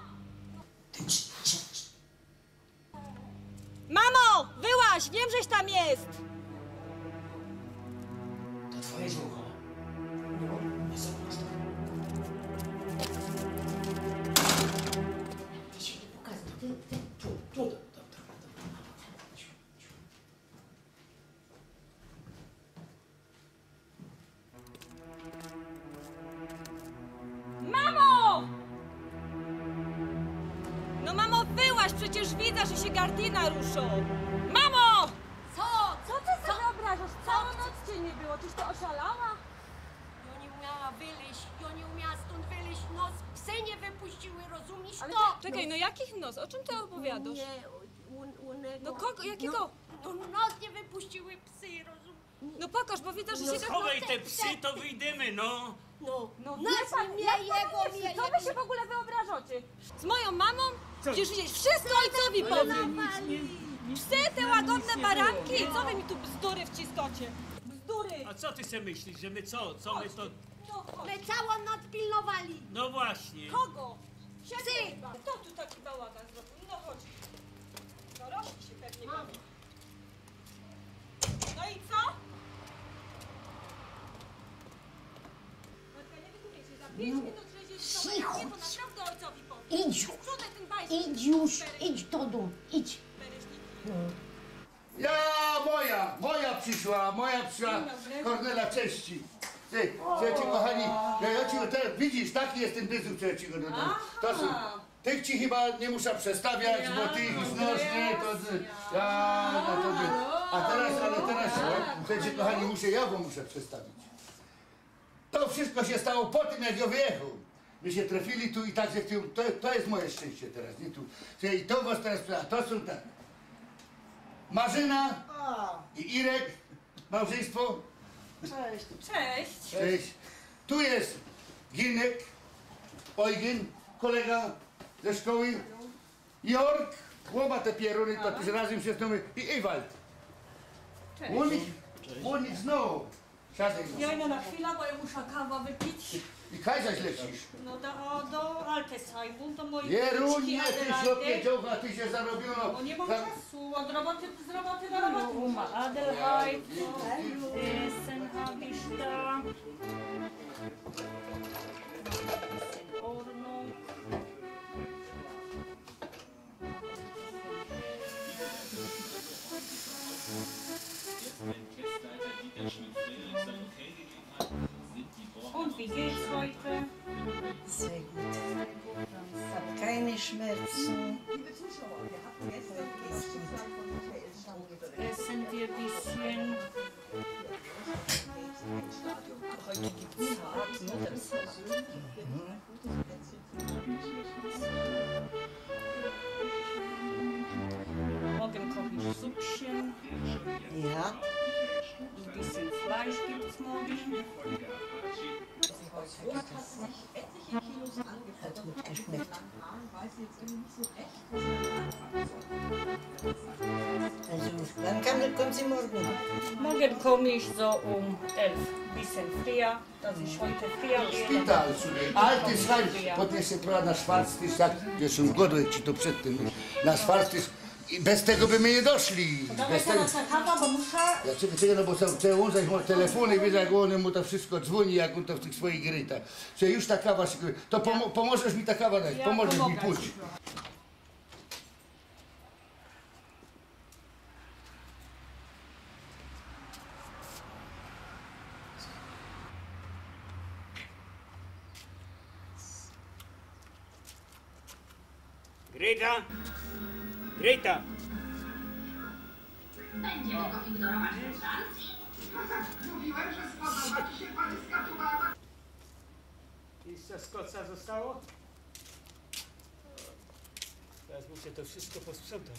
Mamo! Wyłaź! Wiem, żeś tam jest! To twoje żucho. No, zobacz to. Ty się nie pokazuj, ty, tu. Mamo! No mamo, wyłaź! Przecież widzę, że się gardina ruszą! Mamo! Co ty sobie wyobrażasz? Całą noc cię nie było. Czyś to oszalała? Ja nie umiała wyleźć, ja nie umiała stąd wyleźć, nos psy nie wypuściły, rozumiesz Ale to? czekaj, no jakich nos? O czym ty opowiadasz? No kogo? Jakiego? No nos nie wypuściły psy, rozumiesz? No pokaż, bo widzę, że No się tak... schowaj te psy, to wyjdziemy, no. No Nas wie pan, mnie, jak jego pan mnie, Co wy się w ogóle wyobrażacie? Z moją mamą? Przecież widzieć, wszystko ojcowi powiem. Psy, te łagodne baranki, co wy mi tu bzdury wciskacie? Bzdury! A co ty sobie myślisz, że my co? Co my to... My całą noc pilnowali. No właśnie. Kogo? Psy. Kto tu taki bałagan zrobił? No chodź. Dorośli się pewnie bawią. No i co? Matka, nie wykupiecie. Za 5 minut przejdziesz Cicho. to naprawdę ojcowi powiem. Idź. Sprzątaj ten bajs. Idź już, idź do domu, idź. Ja, moja przyszła, Kornela, cześci. Ty, ci kochani, ja ci teraz, widzisz, taki jest ten dyzuk, co ja ci go dodam. To są, tych ci chyba nie muszę przestawiać, bo ty ich znasz, nie, to ty, ale teraz, słuchajcie kochani, ja wam muszę przestawić. To wszystko się stało po tym, jak ja wyjechał. My się trafili tu i tak, że to jest moje szczęście teraz, nie tu. I to was teraz, to są tak. Marzyna i Irek, małżeństwo. Cześć. Cześć. Cześć. Tu jest Ginek, Eugen, kolega ze szkoły, Jork, łoba te pieruny, to też razem się znamy, i Ewald. Cześć. Łonik znowu. Siadaj. Ja idę na chwilę, bo ja muszę kawa wypić. I kaj zaś lecisz? No do Altesheimu, do mojej Jerunie, ty ślopie dziołcha, ty się zarobiono. No nie mam czasu, od roboty z roboty do roboty. Adelheid, Essen habe ich da. In Ordnung. Und wie geht's heute? Sehr gut. Hab keine Schmerzen. Essen wir ein bisschen. Heute gibt's hart, ne? Das ist hart. Morgen koche ich Süppchen. Ja. Ein bisschen Fleisch gibt's morgen. Hat gut geschmeckt. Also, wann kommt sie morgen? Morgen komme ich so um 11. Bisschen früher, dass ich heute früher gehe. Szpital, ale ty słuchaj, potem się próba na Schwarztisch, tak, jeszcze ugodłem ci to przed tym, na Schwarztisch, i bez tego by my nie doszli. Bez tego. kawa, bo muszę... Ja czekaj, no bo trzeba łączyć mu telefony, wiesz jak on mu to wszystko dzwoni, jak on to w tych swoich grytach. Że już ta kawa się... To pomożesz mi ta kawa dać, pomożesz mi pójść. Greta! Greta! Będzie tego ignorować szans? Mówiłem, że spodoba ci się paryska tuba. Jeszcze z koca zostało? Teraz muszę to wszystko posprzątać.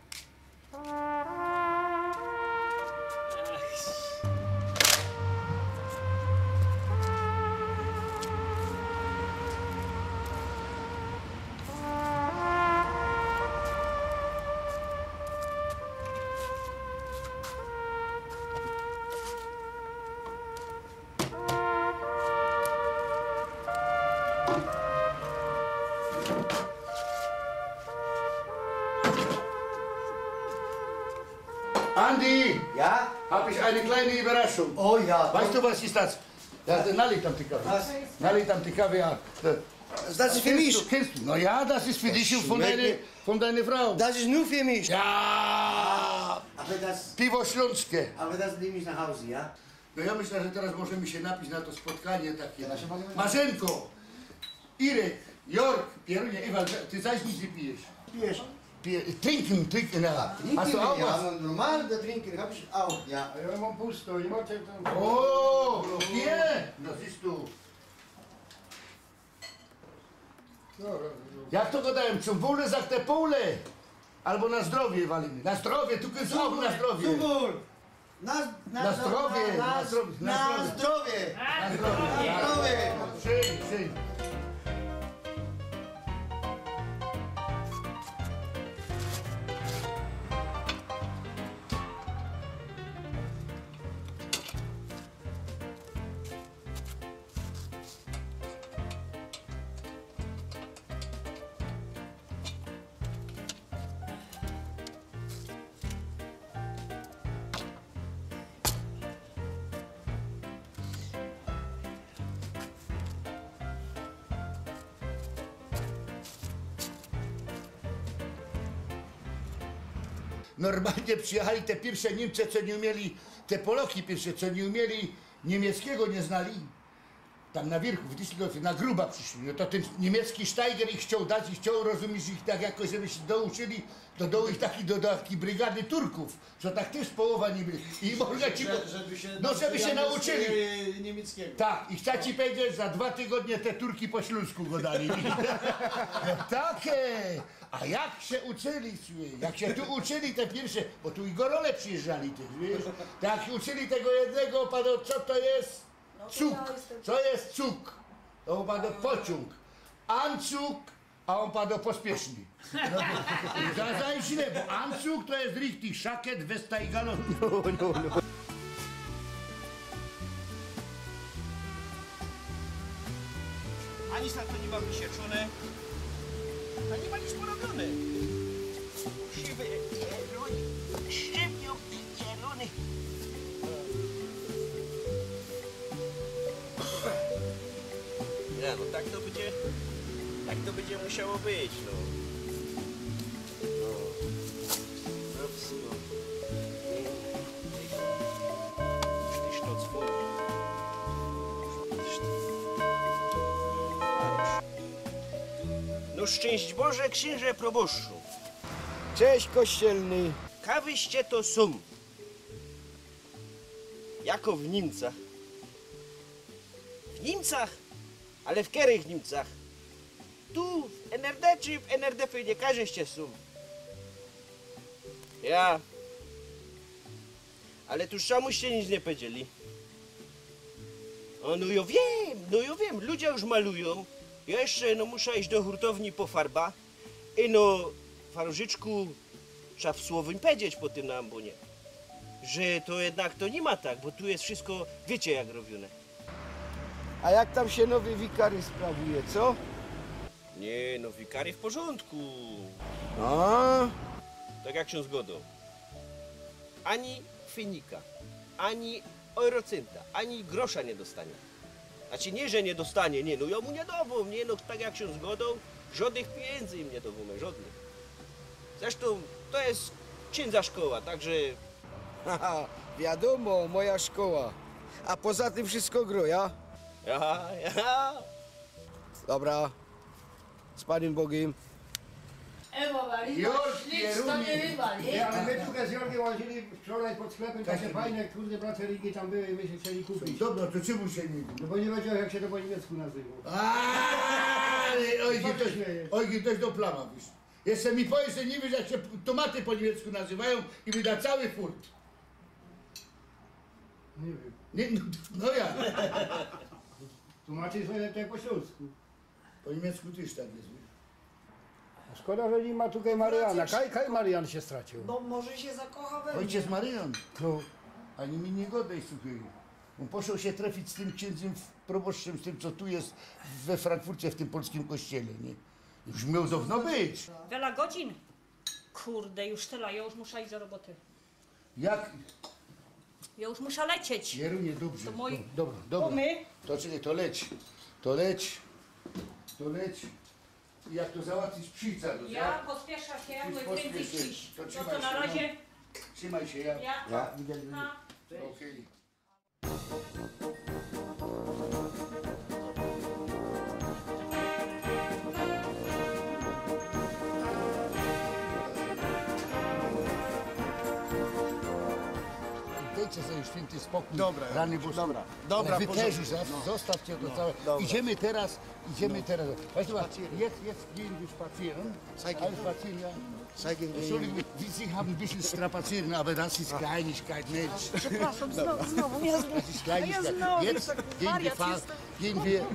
Andi! Ja? Hab ich eine kleine Überraschung. Oh ja. Weißt du, was ist das? Ja, nalej tam die Kaffee. Was? Nalej tam die Kaffee, ja. Das ist für mich. Kennst du? Na ja, das ist für dich und von deiner Frau. Das ist nur für mich. Ja! Aber das... Piwo śląskie. Aber das nehme ich nach Hause, ja? No ja myślę, że teraz możemy się napić na to spotkanie takie. Marzenko, Irek, Jörg, Pierunie, Iwan, ty zaś nic nie pijesz. Pijesz? Trinken, na. Hast du auch was? Ja, normal da trinken hab ich auch, ja. Ja, mam pusto, nie macie tam... O, nie! No siehst du. Jak to gadają? Zum Wohle sagt der Pole. Albo na zdrowie walimy. Na zdrowie, tu jest auch na zdrowie. Na zdrowie. Na zdrowie. Na zdrowie. Schön, schön. Normalnie przyjechali te pierwsze Niemcy, co nie umieli, te Poloki pierwsze, co nie umieli, niemieckiego nie znali. Tam na wierchu, w Düsseldorfie, na Gruba przyszli. No to ten niemiecki Steiger ich chciał dać i chciał, rozumieć, ich tak jakoś, żeby się douczyli, do ich do takiej brygady Turków, co tak też połowa nie byli. I można ci... żeby się nauczyli. Niemieckiego. Tak, i chcę ci powiedzieć, za 2 tygodnie te Turki po śląsku go dali. Takie! A jak się uczyli, jak się tu uczyli te pierwsze, bo tu i Gorole przyjeżdżali też, wiesz? Tak uczyli tego jednego, padło, co to jest? Cuk. Co jest cuk? To on padł pociąg. Anzug, a on padł pospieszny. Za źle, bo Anzug to jest richtig, szakiet, westa i galon. Ani sam to nie ma wysieczone, a nie ma nic porobione. Siwy zielony, szybnią zielony. Nie, no tak to będzie musiało być, no. Ups, no. Już to dzwoni. No szczęść Boże, księże proboszczu. Cześć kościelny. Kawyście to są. Jako w Niemcach. W Niemcach? Ale w których Niemcach? Tu w NRD czy w NRD nie każeście są? Ja. Ale tu czemuście nic nie powiedzieli. O, no ja wiem, ludzie już malują. Ja jeszcze muszę iść do hurtowni po farba i farożyczku trzeba w słowem powiedzieć po tym na ambonie, że to jednak to nie ma tak, bo tu jest wszystko, wiecie jak robione. A jak tam się nowy wikary sprawuje, co? Nie, no wikary w porządku. A? Tak jak się zgodą. Ani finika, ani eurocenta, ani grosza nie dostanie. Znaczy nie, że nie dostanie, nie, no ja mu nie dową, nie, no tak jak się zgodą, żadnych pieniędzy im nie dową, żadnych. Zresztą to jest księdza szkoła, także... Haha, wiadomo, moja szkoła. A poza tym wszystko gro, ja? Ja. Dobra, z Panem Bogiem. Ewo wali, nic to nie wywali. Ale my tutaj z Jorgiem łazili wczoraj pod sklepem, takie fajne, kurde, braceriki tam były i my się chcieli kupić. Dobra, to czemu się nie... No bo nie wiedział, jak się to po niemiecku nazywa. Ojgi też do plama, wiesz. Jeszcze mi powiesz, że nie wiesz, jak się tomaty po niemiecku nazywają i mi da cały furt. Nie wiem. Nie, no ja. Tłumaczysz sobie to po śląsku. Po niemiecku też tak jest. Szkoda, że nie ma tutaj Mariana. Kaj Marian się stracił. Bo może się zakocha we mnie. Ojciec Marian. No. Ani mi nie godaj, słuchaj. On poszedł się trafić z tym księdzem proboszczem, z tym, co tu jest we Frankfurcie, w tym polskim kościele, nie? Już miał dawno być. Wiele godzin? Kurde, już tyle, ja już muszę iść do roboty. Jak? Ja już muszę lecieć. Jerunie, dobrze. To moi... Dobra. To my? To czekaj, to leć. I jak to załatwić, przyjdź za to. Ja pospieszę się, my prędzej przyjść. No to na razie... Trzymaj się, ja. Okej. Dajcie sobie święty spokój. Dobra, rany boskie. Dobra, wy też już, no. zostawcie to całe. Dobra. Idziemy teraz. Weißt du was, jetzt gehen wir spazieren. Alles spazieren, ja. Entschuldigung, Sie haben ein bisschen strapazieren, aber das ist Kleinigkeit, Mensch. Przepraszam, znowu, ja Das ist Kleinigkeit. Jetzt gehen wir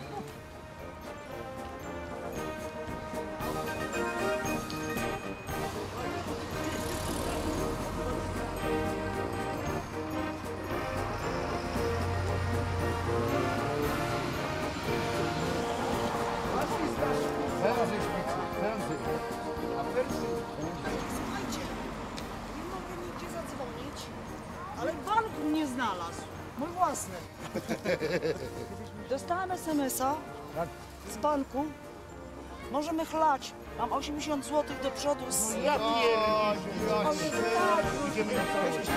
Słuchajcie, nie mogę nigdzie zadzwonić, ale bank mnie znalazł. Mój własny. Dostałam SMS-a z banku. Możemy chlać. Mam 80 zł do przodu z... Ja pierdolę. Idziemy na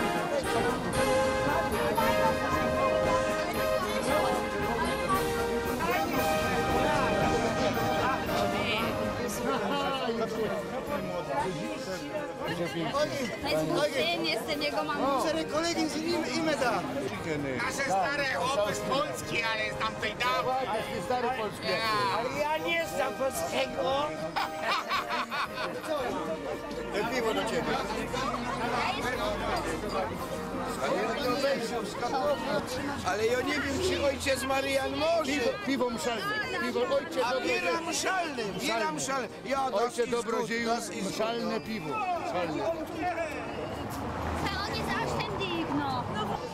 Syn, jestem jego mamą. Cztery kolegi z nim imię da. Nasze stare chłopy z Polski, ale z tamtej dawnej. Stary polski. Ale ja nie znam polskiego. Piwo do ciebie. Ale ja nie wiem, czy ojciec Marian może. Piwo mszalne. Piwo ojcze A bieram mszalne. Ja, ojcze dobrodzieju, mszalne piwo. Mszalne. Co oni zaszczędzi, no.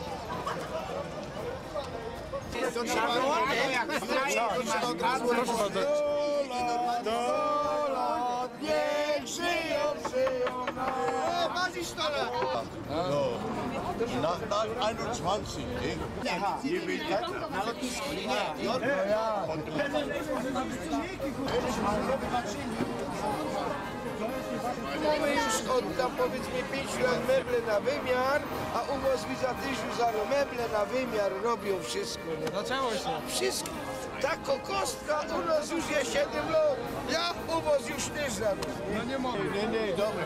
To trzeba było jak niech żyją nam. Wazisz to lat. Nach 21, nie byli Na lotnisku, nie. Mamy już oddam powiedzmy 5 lat meble na wymiar, a u was wizatyżu za meble na wymiar robią wszystko. Nie? Na całość. Wszystko. Taka kostka u nas już jest 7 lat. Ja u was już też zaraz. No nie mogę. Nie, dobry.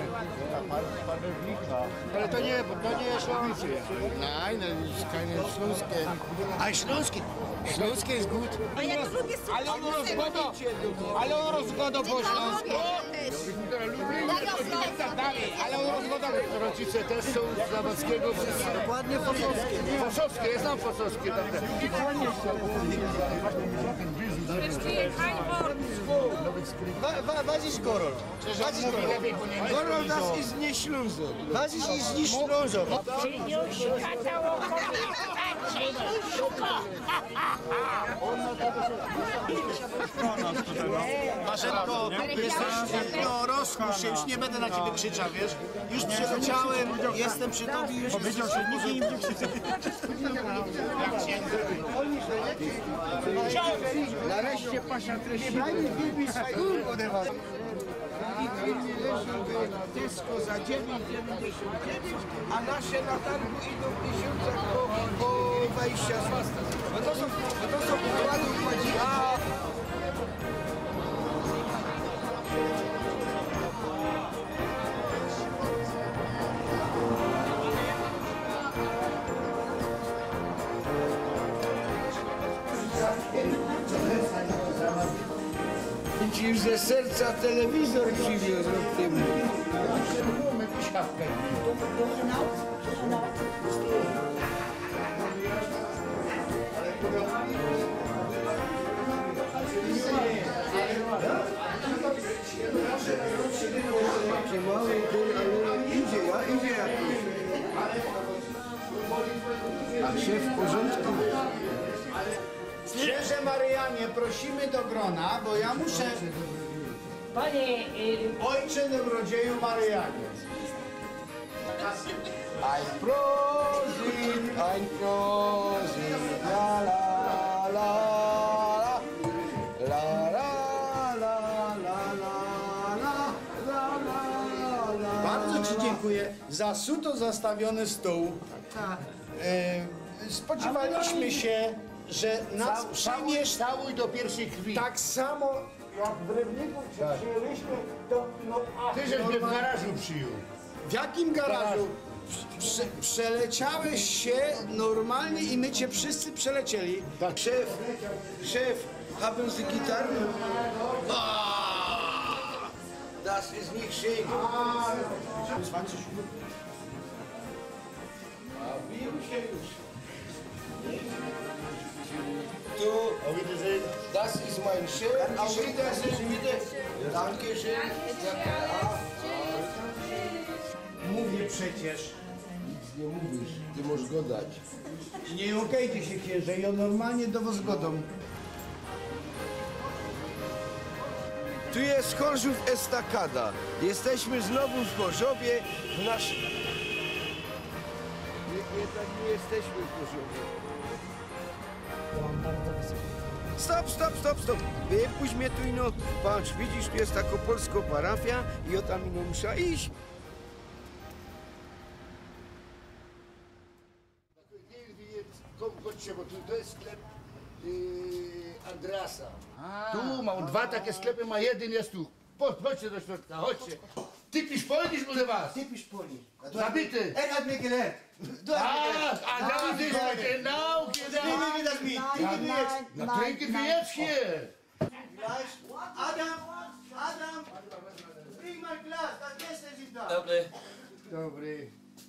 Ale to nie jest śląskie. Nein, das ist keine Schlusskie. A Schlusskie? Schlusskie ist gut. A ja to lubię Ale on rozgoda po śląsku. Ale on rozgoda. Rodzice też są z Zawadzkiego. Dokładnie Fosowskie. Fosowskie, ja znam Fosowskie. Was ist Gorol? Was ist Gorol? Gorol das ist nie Ślązok. Was ist nie Ślązok? Marzenko, no rozchmurz się, już nie będę na ciebie krzyczał, wiesz? Już przeleciałem, jestem przy tobie, już... Powiedział się, nikt nie im Nareszcie pasza treści. Dysko za 9,99, a nasze na targu idą w tysiącach po 20 zł. No to są układy układzika. Ci już ze serca telewizor przywiózł rok temu. Mały ten, ale idzie jakoś. A szef w porządku? Księże Maryjanie, prosimy do grona, bo ja muszę... Panie... Ojcze Dobrodzieju Maryjanie. Ein Prosit, la la la la la la la. Bardzo Ci dziękuję za suto zastawiony stół. Spodziewaliśmy się, że nas przyjmiesz Całuj do pierwszej krwi. tak samo jak w Rybniku przyjęliśmy, to no a Ty żeś mnie w garażu przyjął. w jakim garażu? Przeleciałeś się normalnie i my cię wszyscy przelecieli. Tak. Chef, haben Sie Gitarre? Das ist nicht schön. Du, das ist mein Chef. Auf Wiedersehen, bitte. Dankeschön. Mówię przecież. Nic nie mówisz, ty możesz go dać. Nie jąkajcie się księże, ja normalnie do was godą. Tu jest Chorzów Estakada. Jesteśmy znowu w Chorzowie, w naszym... Jednak nie jesteśmy w Chorzowie. Stop. Wypuść mnie tu ino. Patrz, widzisz, tu jest taka polska parafia i o tam ino muszę iść. Chodźcie, bo to jest sklep Andrasa. Tu mam dwa takie sklepy, ma jeden jest tu. Chodźcie do środka, chodźcie. Typisch Polnisch oder was? Typisch Polnisch. Zabity. Hat mir gelernt. Du hast mir gelernt. Das ist genau. Nehmen wir das mit. Trinken wir jetzt. Na, trinken wir jetzt hier. Adam, bring mal Glas, das Gäste sind da. Dobry. Dobry.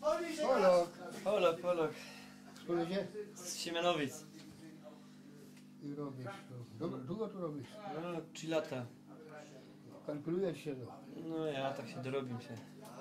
Polak. Skąd się? Z Siemianowic. I robisz to. Długo tu robisz? No, 3 lata. Kalkulujesz się to. No ja tak się dorobię się.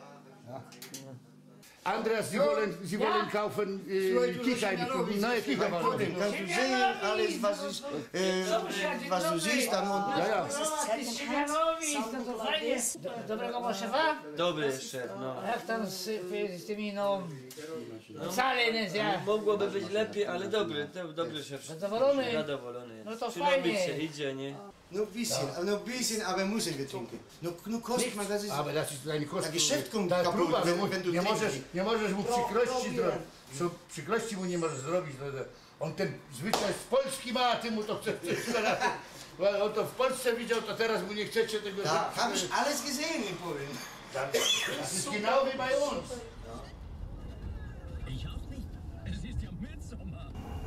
Andreas, Sie wollen kaufen Kichaj. Neue Kichajwagen. Kannst du sehen, alles was du siehst, dann und... Ja. Z Siemianowic, no to fajnie. Dobrego ma szefa? Dobry szef, no. A jak tam z tymi, no... Wcale nie zja. Mogłoby być lepiej, ale dobry szef. Zadowolony? Zadowolony. No to Przyrobić fajnie. się idzie, nie? Nur ein bisschen, aber müssen wir trinken. Nur kostet man, das ist... Aber das ist eine Kost. Das Geschäft kommt Ta kaputt, próba, wenn du nie możesz mu przykrości mu nie możesz zrobić. On ten zwyczaj z Polski ma, a ty mu to chcesz teraz. On to w Polsce widział, to teraz mu nie chcecie tego. Da habe ich alles gesehen in Polen. Das ist genau wie bei uns. Ich auch nicht. Es ist ja Mitsommer.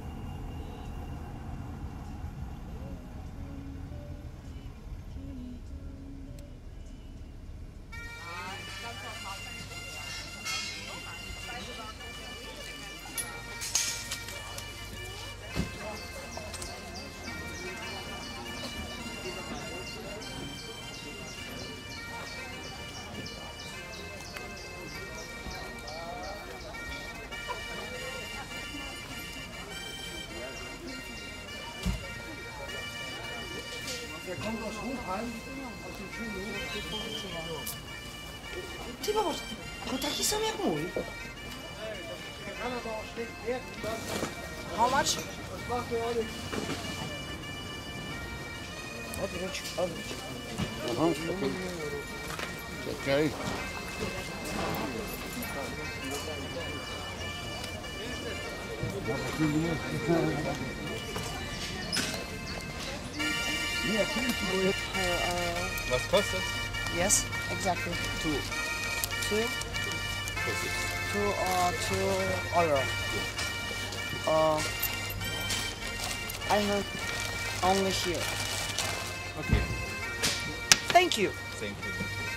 Der kommt aus Hofheim, aus dem Schulhof. Ty popatrz, to taki sam jak mój. How much? Odwróć. Aha, czekaj. Was kostet? Yes, exactly. Two. €2. I'm only here. Okay. Thank you. Thank you.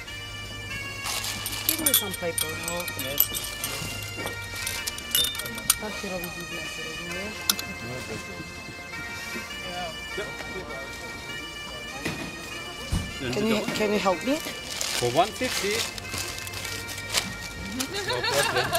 Give me some paper. No. Yes. Tak się robi biznesy, rozumiesz? Can you help me? For 150. No problem.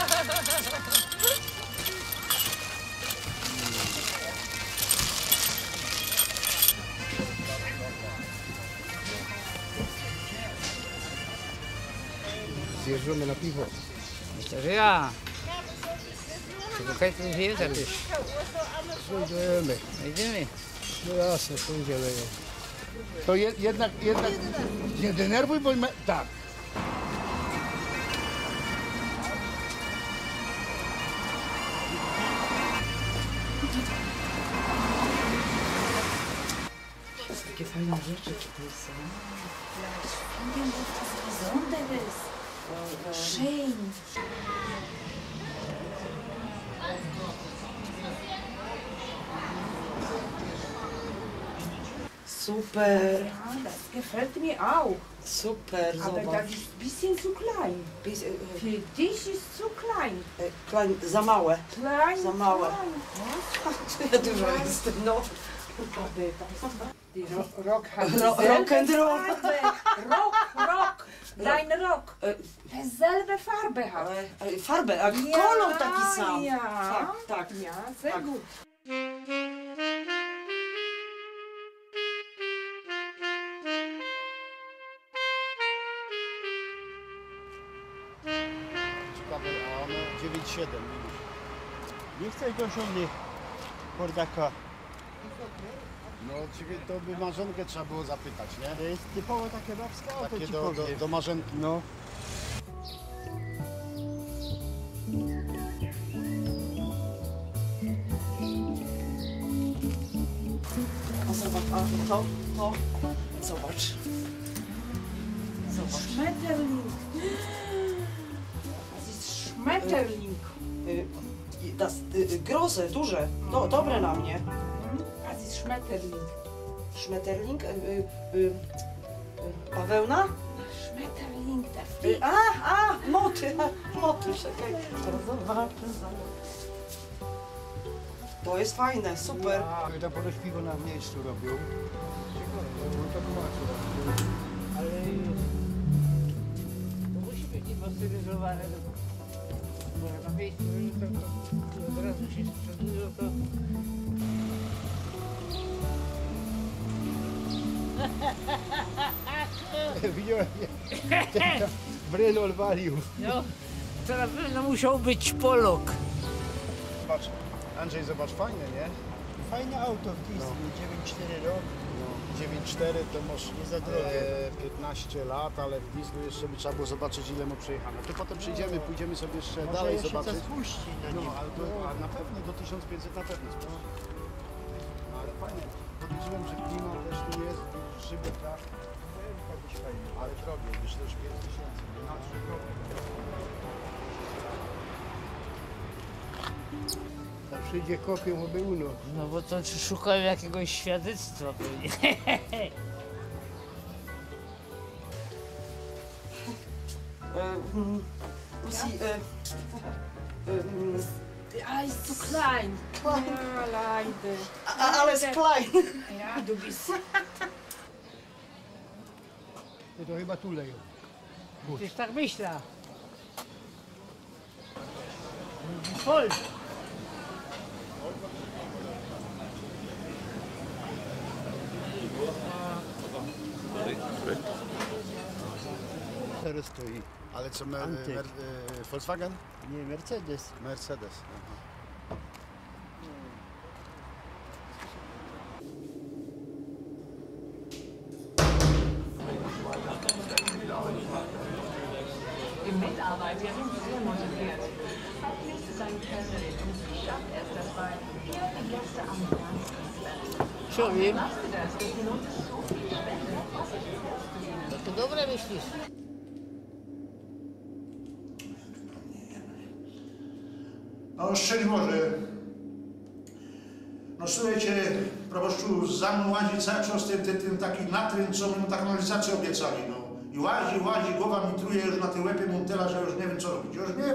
Zjeżdżamy na piwo. Myślę, że ja. Czekaj, tu zjeść też. Pójdziemy. Idziemy. No jasne, pójdziemy. To jednak nie denerwuj, bo... Tak. Takie fajne rzeczy tutaj są. Schön. Super. Ja, das gefällt mir auch. Super, Aber zobacz. das ist ein bisschen zu klein. Für dich ist zu klein. Klein, za małe. Klein, Za małe. klein. Ja dużo jestem, no. Die Rock hat Rock and roll. Rock. Dein Rock. Dieselbe Farbe hat. Farbę, a kolor taki sam. Ja. Tak. Ja, sehr gut. Ciekawe, a ono 9,7. Nie chce jakiegoś innych kordaka. No, to by marzenkę trzeba było zapytać, nie? To jest typowe takie babskie auto, takie do marzenki. No. A zobacz, a to. Zobacz. Zobacz. Schmetterling. Das ist Schmetterling. Das große, duże. Dobre na mnie. Das ist Schmetterling. Schmetterling? Bawełna? Schmetterling, das Motyl, czekaj. Zobaczę. To jest fajne, super. To ponoć piwo na miejscu robią. Ale to musi być niepasteryzowane. Bo na miejscu, że to od razu się sprzedają, to... Widziałem, Brynol walił. No, to na pewno musiał być Polok. Zobacz, Andrzej, zobacz, fajne, nie? Fajne auto w dieslu, 9,4 rok. 9,4 to może Nie za drogie. 15 lat, ale w dieslu jeszcze by trzeba było zobaczyć, ile mu przejechano. To potem przyjdziemy, pójdziemy sobie jeszcze Może dalej jeszcze zobaczyć. coś puści na No, nim. a na pewno do 1500 na pewno. No, ale fajnie, podejrzewam, że klima też tu jest, szyby, tak. Ale drogie, myślę, że 5000. Tam przyjdzie kopią obyłno. No bo to szukają jakiegoś świadectwa pewnie. Ja, ist zu klein. Ja, leider. Alles klein. Ja, du bist... To chyba tu leją. Przecież tak myślę. Voll. Teraz stoi. Ale co, Antyk. Volkswagen? Nie, Mercedes. Mercedes. Aha. Die Mitarbeiterin sehr motiviert. Verpflichtet seinen Personal und schafft es dabei, viele Gäste am Finanzkonzert. Co wiem? Das lohnt es so viel Spende, was ich jetzt No to dobre myślisz. No szczęść Boże. No słuchajcie, proboszczu, za mną łazi cały czas ten taki natręt, co mu taką kanalizację obiecali, no. I łazi, głowa mi truje już na tej łepie Montela, że już nie wiem co robić,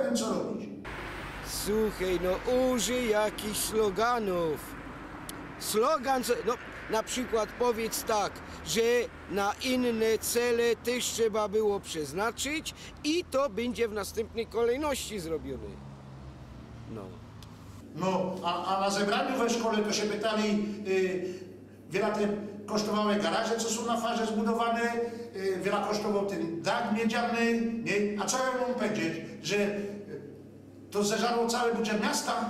Słuchaj, no użyj jakichś sloganów. Slogan, no na przykład powiedz tak, że na inne cele też trzeba było przeznaczyć i to będzie w następnej kolejności zrobione. No. No, a na zebraniu we szkole to się pytali, wiele te kosztowały garaże, co są na farze zbudowane, wiele kosztował ten dach miedziany, nie? A co ja mam powiedzieć, że to zeżarło cały budżet miasta?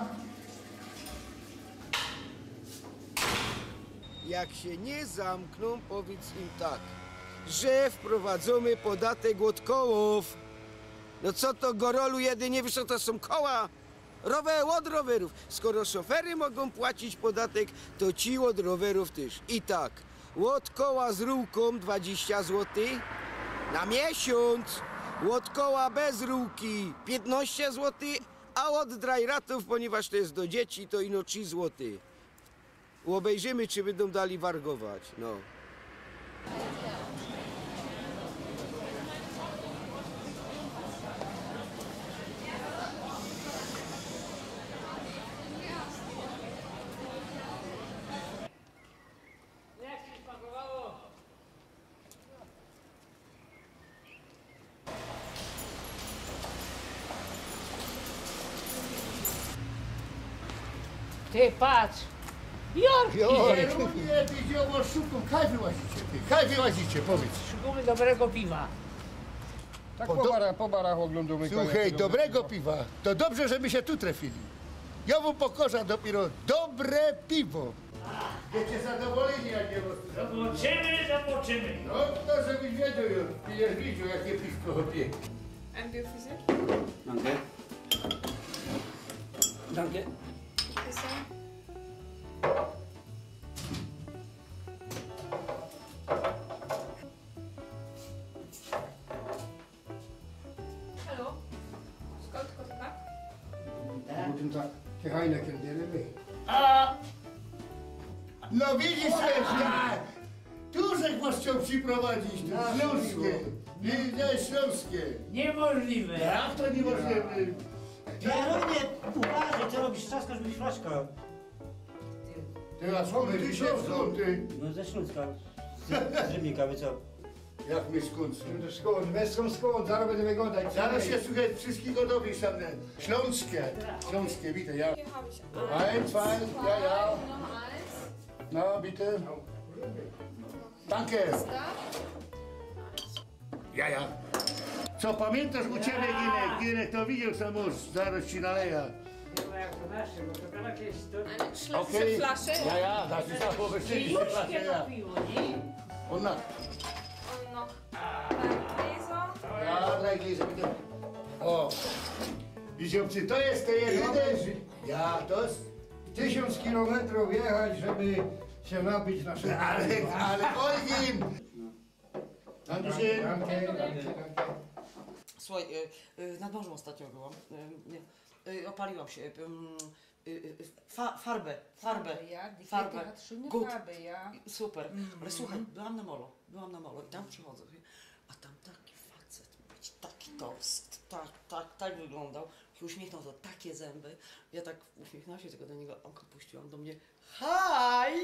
Jak się nie zamkną, powiedz im tak, że wprowadzamy podatek od kołów. No co to, Gorolu, jedynie wiesz, co to są koła? Od rowerów. Skoro szofery mogą płacić podatek, to ci od rowerów też. I tak, od koła z rurką 20 zł na miesiąc, od koła bez rurki 15 zł, a od drajratów, ponieważ to jest do dzieci, to ino 3 zł. Obejrzymy, czy będą dali wargować, no. Ty patrz! Jorki! Nie, ty zioło sztuką, kaj wyłazicie, powiedz. Szukamy dobrego piwa. Tak po barach oglądamy. Słuchaj, dobrego piwa, to dobrze, że my się tu trafili. Ja wam pokorza dopiero dobre piwo. Wiecie zadowoleni, jak nie was. Zobaczymy. No to żebyś wiedział, pijesz widział, jakie piwko chopie. Ein Bier für Sie? Danke. Danke. Hallo? Skąd kotka? Guten Tag. Die Heineken, der lewy. No widzisz, ja Tużek was chciał przyprowadzić, tu śląskie. Nie, śląskie. Niemożliwe. Jak to niemożliwe? Pierunie, uważaj, co robisz? Trzaskasz mi flaszka. Teraz ty się skąd ty? No ze Śląska. Z Rybnika, wy co? Jak my skąd? Skąd? Weską skąd? Zaraz będę wyglądać. Zaraz się słuchaj, wszystkiego dowiesz tam. Śląskie. Śląskie, witaj, ja. Eins, zwei, ja. No, bitte. Danke. Ja. Co pamiętasz u ciebie, Ginek, to widział co mąż, zaraz ci naleja. Jak to nasze, bo to brak jest to... Okej. Ja, dasz mi samo wyszczylić. Piłuszkie to piwo, nie? Ona. Und noch Gläser. Ja, daj gläser, bitte. O. Widział, czy to jest te jedyne? Ja, to jest... 1000 kilometrów jechać, żeby się napić naszego. Ale Olgin! Słuchaj, nad morzem ostatnio byłam. Opaliłam się. Farbę. Gut. Super. Ale słuchaj, byłam na molo i tam przychodzę. A tam taki facet, taki toast, tak wyglądał. Się uśmiechnął, to takie zęby. Ja tak uśmiechnęłam się tylko do niego, oko puściłam do mnie. Hi!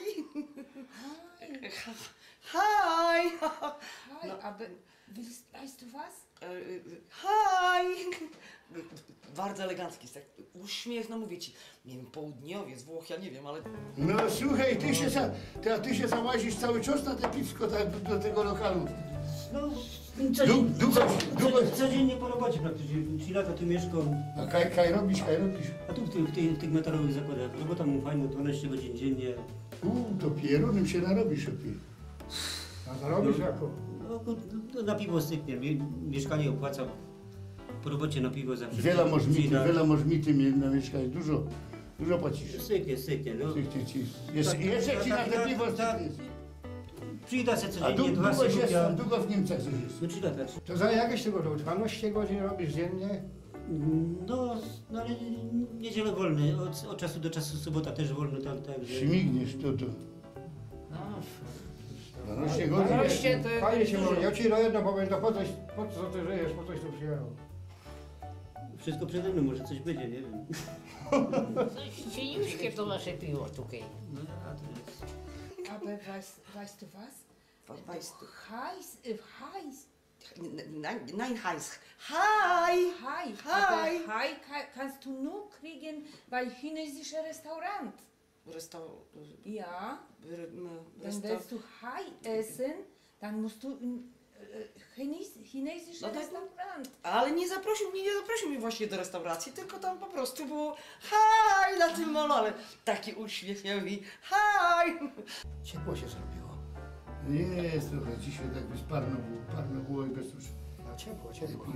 Hi! No, aber weißt du was? Hi! Bardzo elegancki, tak uśmiech, no mówię ci, nie wiem, południowiec, Włoch, ja nie wiem, ale... No słuchaj, ty się załazisz cały czas na te piwsko tak, do tego lokalu. No, codziennie po robocie praktycznie, 3 lata tu mieszkam. A kaj robisz? A tu w tych metalowych zakładach, robota mu fajna, 12 godzin dziennie. To pierunem się narobisz, opie. A zarobisz jako? No, na piwo styknie, mieszkanie opłacam. Po robocie na piwo zawsze. Wiele masz mity na mieszkaniu, dużo płacisz. Styknie, no. Jeszcze ci na te piwo styknie. Przyjdę se A codziennie, 2 sekundy. Długo w Niemczech coś jest? No 3 lata. To za jakieś tego 12 godzin robisz dziennie? No ale niedzielę wolny, od czasu do czasu, sobota też wolno, tak, że... Śmigniesz to. No już nie godzi. 12 to... Fajnie się mówi. Ja ci no jedno powiem, no po co ty żyjesz, po coś tu przyjechał? Wszystko przede mną, może coś będzie, nie wiem. Coś cieniuśkie to nasze piwo tutaj. No, a to jest... Aber weißt du was? Weißt du? Heiß. Nein, Heinz. Hi! Hi. Hi. Aber Hi kannst du nur kriegen bei chinesischer Restaurant. Ja. Dann willst du Hi essen, dann musst du in chinesische Restaurant. Ale nie zaprosił mnie właśnie do restauracji, tylko tam po prostu było hi na tym molo, ale taki uśmiech miał mi hi! Ciepło się zrobiło. Nie jest trochę, dzisiaj tak byś parno było i bez już. No ciepło.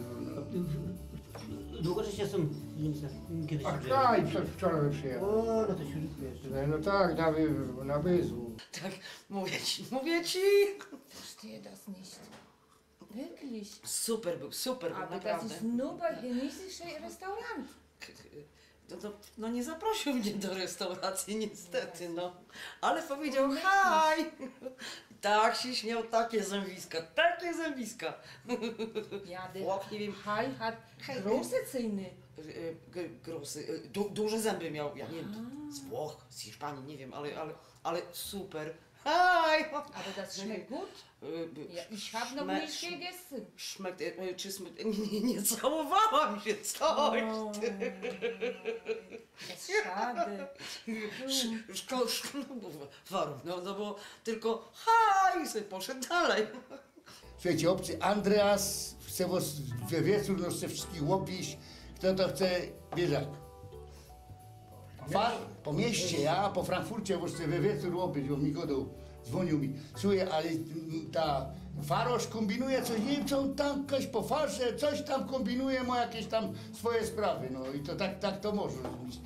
Długo żeście są w Niemczech? Kiedyś A kraj wczoraj przyjechał. O, no to śródnie jeszcze. No tak, na wyzu. Tak, mówię ci. Verstehe das nicht. Wirklich. Super był, Aber naprawdę. das ist nur bei chinesischer Restaurant. No nie zaprosił mnie do restauracji niestety, no. Ale powiedział hi! Tak się śmiał, takie zębiska. Ja, der Hai hat große Zähne. Duże zęby miał, ja nie wiem, z Włoch, z Hiszpanii, nie wiem, ale super. Hi! Aber das schmeckt gut. Ja, ich habe noch nicht gegessen. Schmeckt, nie całowałam się, coś. Schade. No bo tylko hi, sobie poszedł dalej. Słuchajcie, obcy Andreas chce was we wieczór, no chce wszystkich łopić. Kto to chce, bieżak. Po mieście, ja po Frankfurcie, bo chcę we wieczór łopić, bo mi godą dzwonił mi. Słuchaj, ale ta Farosz kombinuje coś, nie wiem co on tam jakoś po farze, coś tam kombinuje, ma jakieś tam swoje sprawy, no i to tak to może rozumieć.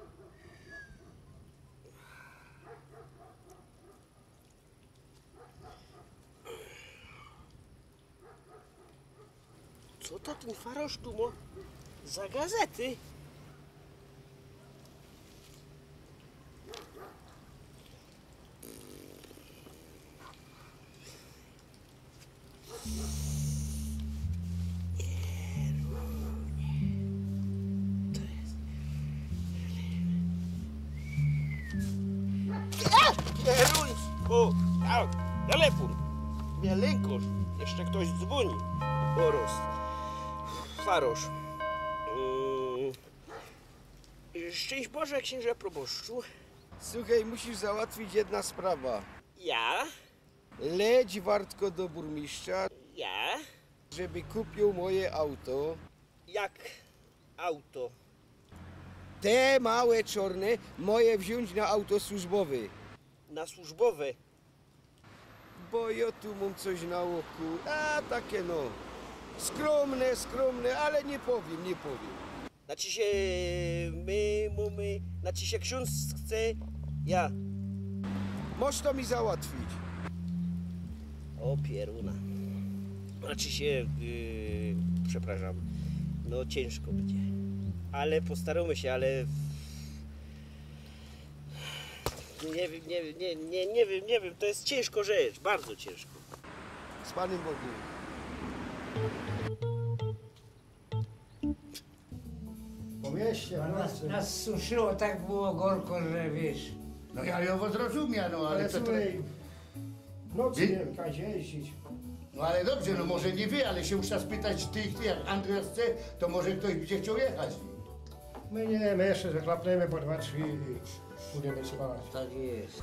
Co to ten Farosz tu ma za gazety? O, telefon. Mnie lękosz. Jeszcze ktoś dzwoni. Boros. Farosz. Szczęść Boże, księże proboszczu. Słuchaj, musisz załatwić jedna sprawa. Ja? Leć Wartko do burmistrza, Ja? żeby kupił moje auto. Jak auto? Te małe czarne moje wziąć na auto służbowe. Na służbowe? Bo ja tu mam coś na oku. A takie no. Skromne, ale nie powiem. Znaczy się znaczy się ksiądz chce, ja. Możesz to mi załatwić. O pieruna. Znaczy się, przepraszam, no ciężko będzie. Ale postaramy się, ale... Nie wiem, to jest ciężko rzecz, bardzo ciężko. Z Panem Bogiem. Po mieście, Nas suszyło, tak było gorko, że wiesz. No ja ją zrozumiem, no ale to... W nocy nie wiem, kaś jeździć. No ale dobrze, no może nie wie, ale się muszę spytać tych, jak Andreas chce, to może ktoś będzie chciał jechać. My nie, my jeszcze zachlapniemy po 2 drzwi i będziemy spać. Tak jest.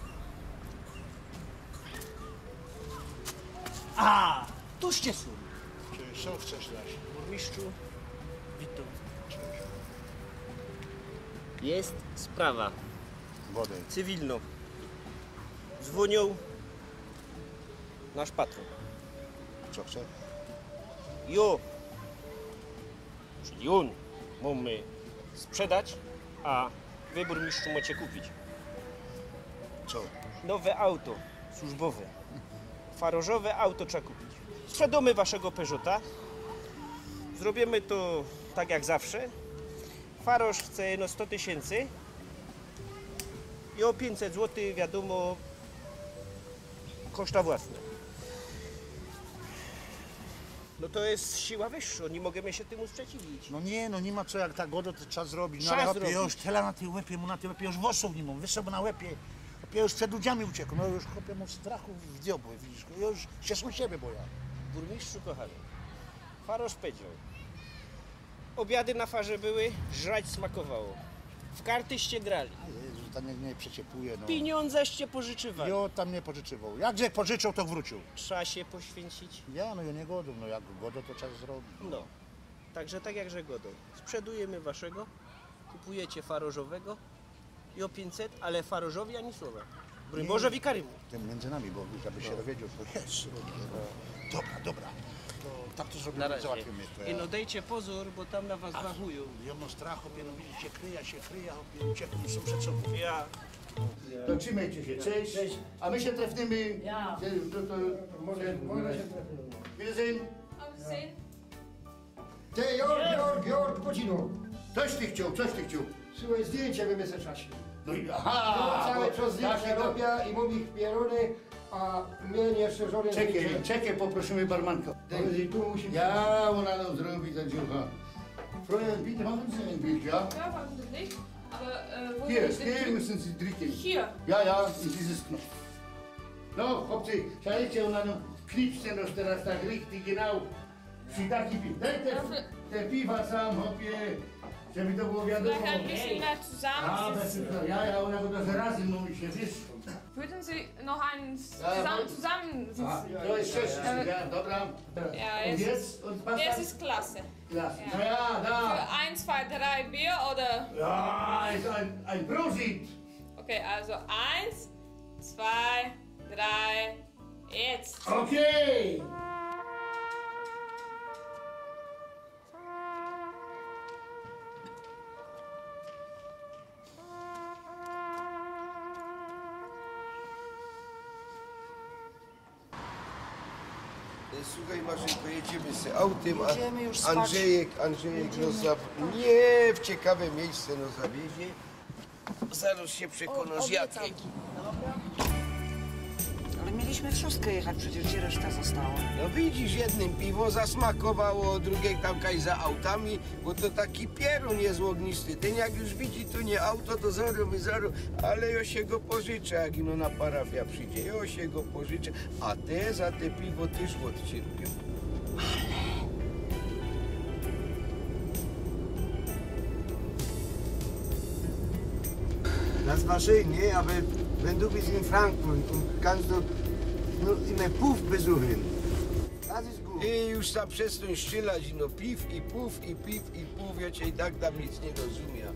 A, tuście są. Czy co chcesz dać? Burmistrzu, witam. Jest sprawa. Wodę. Cywilną. Dzwonią nasz patron. Co chce? Jo, czyli on, mamy sprzedać, a wy, burmistrzu, macie kupić. Co? Nowe auto służbowe. Farożowe auto trzeba kupić. Sprzedamy waszego Peugeota. Zrobimy to tak jak zawsze. Faroż chce no 100 000 i o 500 zł wiadomo koszta własne. No to jest siła wyższa, nie możemy się temu sprzeciwić. No nie ma co, jak tak godo, to trzeba zrobić. No Trzeba ale hopie, zrobić. już tyle na tej łepie, mu na tej łepie już włosów nie mam, wiesz co, bo na łepie, hopie, już przed ludziami uciekł, no już hopie, mu strachu w diobły, widzisz, już się sam siebie boję. Burmistrzu kochany, Farosz powiedział, obiady na farze były, żrać smakowało. W kartyście grali. Jezu, tam nie przeciepuje, no. Pieniądzeście pożyczywali. Jo, tam nie pożyczywał. Jakże pożyczał, to wrócił. Trzeba się poświęcić. Ja nie godą, no jak godo, to trzeba zrobić. No, także tak jakże godą. Sprzedujemy waszego, kupujecie farożowego i o 500, ale farożowi ani słowa. Broń Boże wikarymu. Tym między nami, bo żeby się dowiedział, to jest. Dobra. Tak to Na zrobimy, razie. załatwimy to. I no dejcie pozór, bo tam na was wachują. Jedno strach, hopie, no widzicie, się kryje, hopie, uciekną, są przed sobą. Ja. To trzymajcie się, cześć. A my się trefnymy. Ja. Może się trafimy. Widzę. Ty, Jorg, godzino. Coś ty chciał. Słuchaj, zdjęcie wymyślę czasie. No i No, aha! całe bo- czas zdjęcie tak, robię i mówi pieruny, a mnie nie szerzone Czekaj, poprosimy barmanka. Tu musi być. Ja, ona nam zrobi ta dziucha. Fräulein, bitte machen Sie ein Bild, ja? Ja, warum nicht? Aber wo Hier, ist hier müssen Sie drücken. Hier. Ja, in dieses Knopf. No, chłopcy, szalecie, ona nam klipsnie nos teraz tak richtig genau. Przy taki piw. Daj te piwa sam, hopie, żeby to było wiadomo. Vielleicht ein bisschen mehr zusammen. Ja, ona go do razy mówi się, wiesz. Würden Sie noch einen Ja, zusammensitzen? To jest sześć, ja, dobra. Ja, Und jetzt, jetzt? Und was jetzt dann? ist klasse. Klasse. Ja. Na ja, da. Für 1, 2, 3 Bier oder? Ja, ist ein Prosit. Okay, also 1, 2, 3, jetzt. Okay. Słuchaj Marzenko, jedziemy z autem, Jedziemy już a spać. Andrzejek nie w ciekawe miejsce nos zawiezie. Zaraz się przekonasz jakie. Ale mieliśmy w szóstkę jechać, przecież gdzie reszta została? No widzisz, jednym piwo zasmakowało, drugie tam kaj za autami, bo to taki pierun jest ognisty. Ten jak już widzi, to nie auto, to zero, ale ja się go pożyczę, jak ino na parafia przyjdzie. Ja się go pożyczę, a te za te piwo też odcierpią. Das war schön, ne? Aber wenn du bist in Frankfurt und kannst du nur immer Puff besuchen. Das ist gut. I już tam przestań szczylać, no piw i puf, ja cię i tak tam nic nie rozumiem.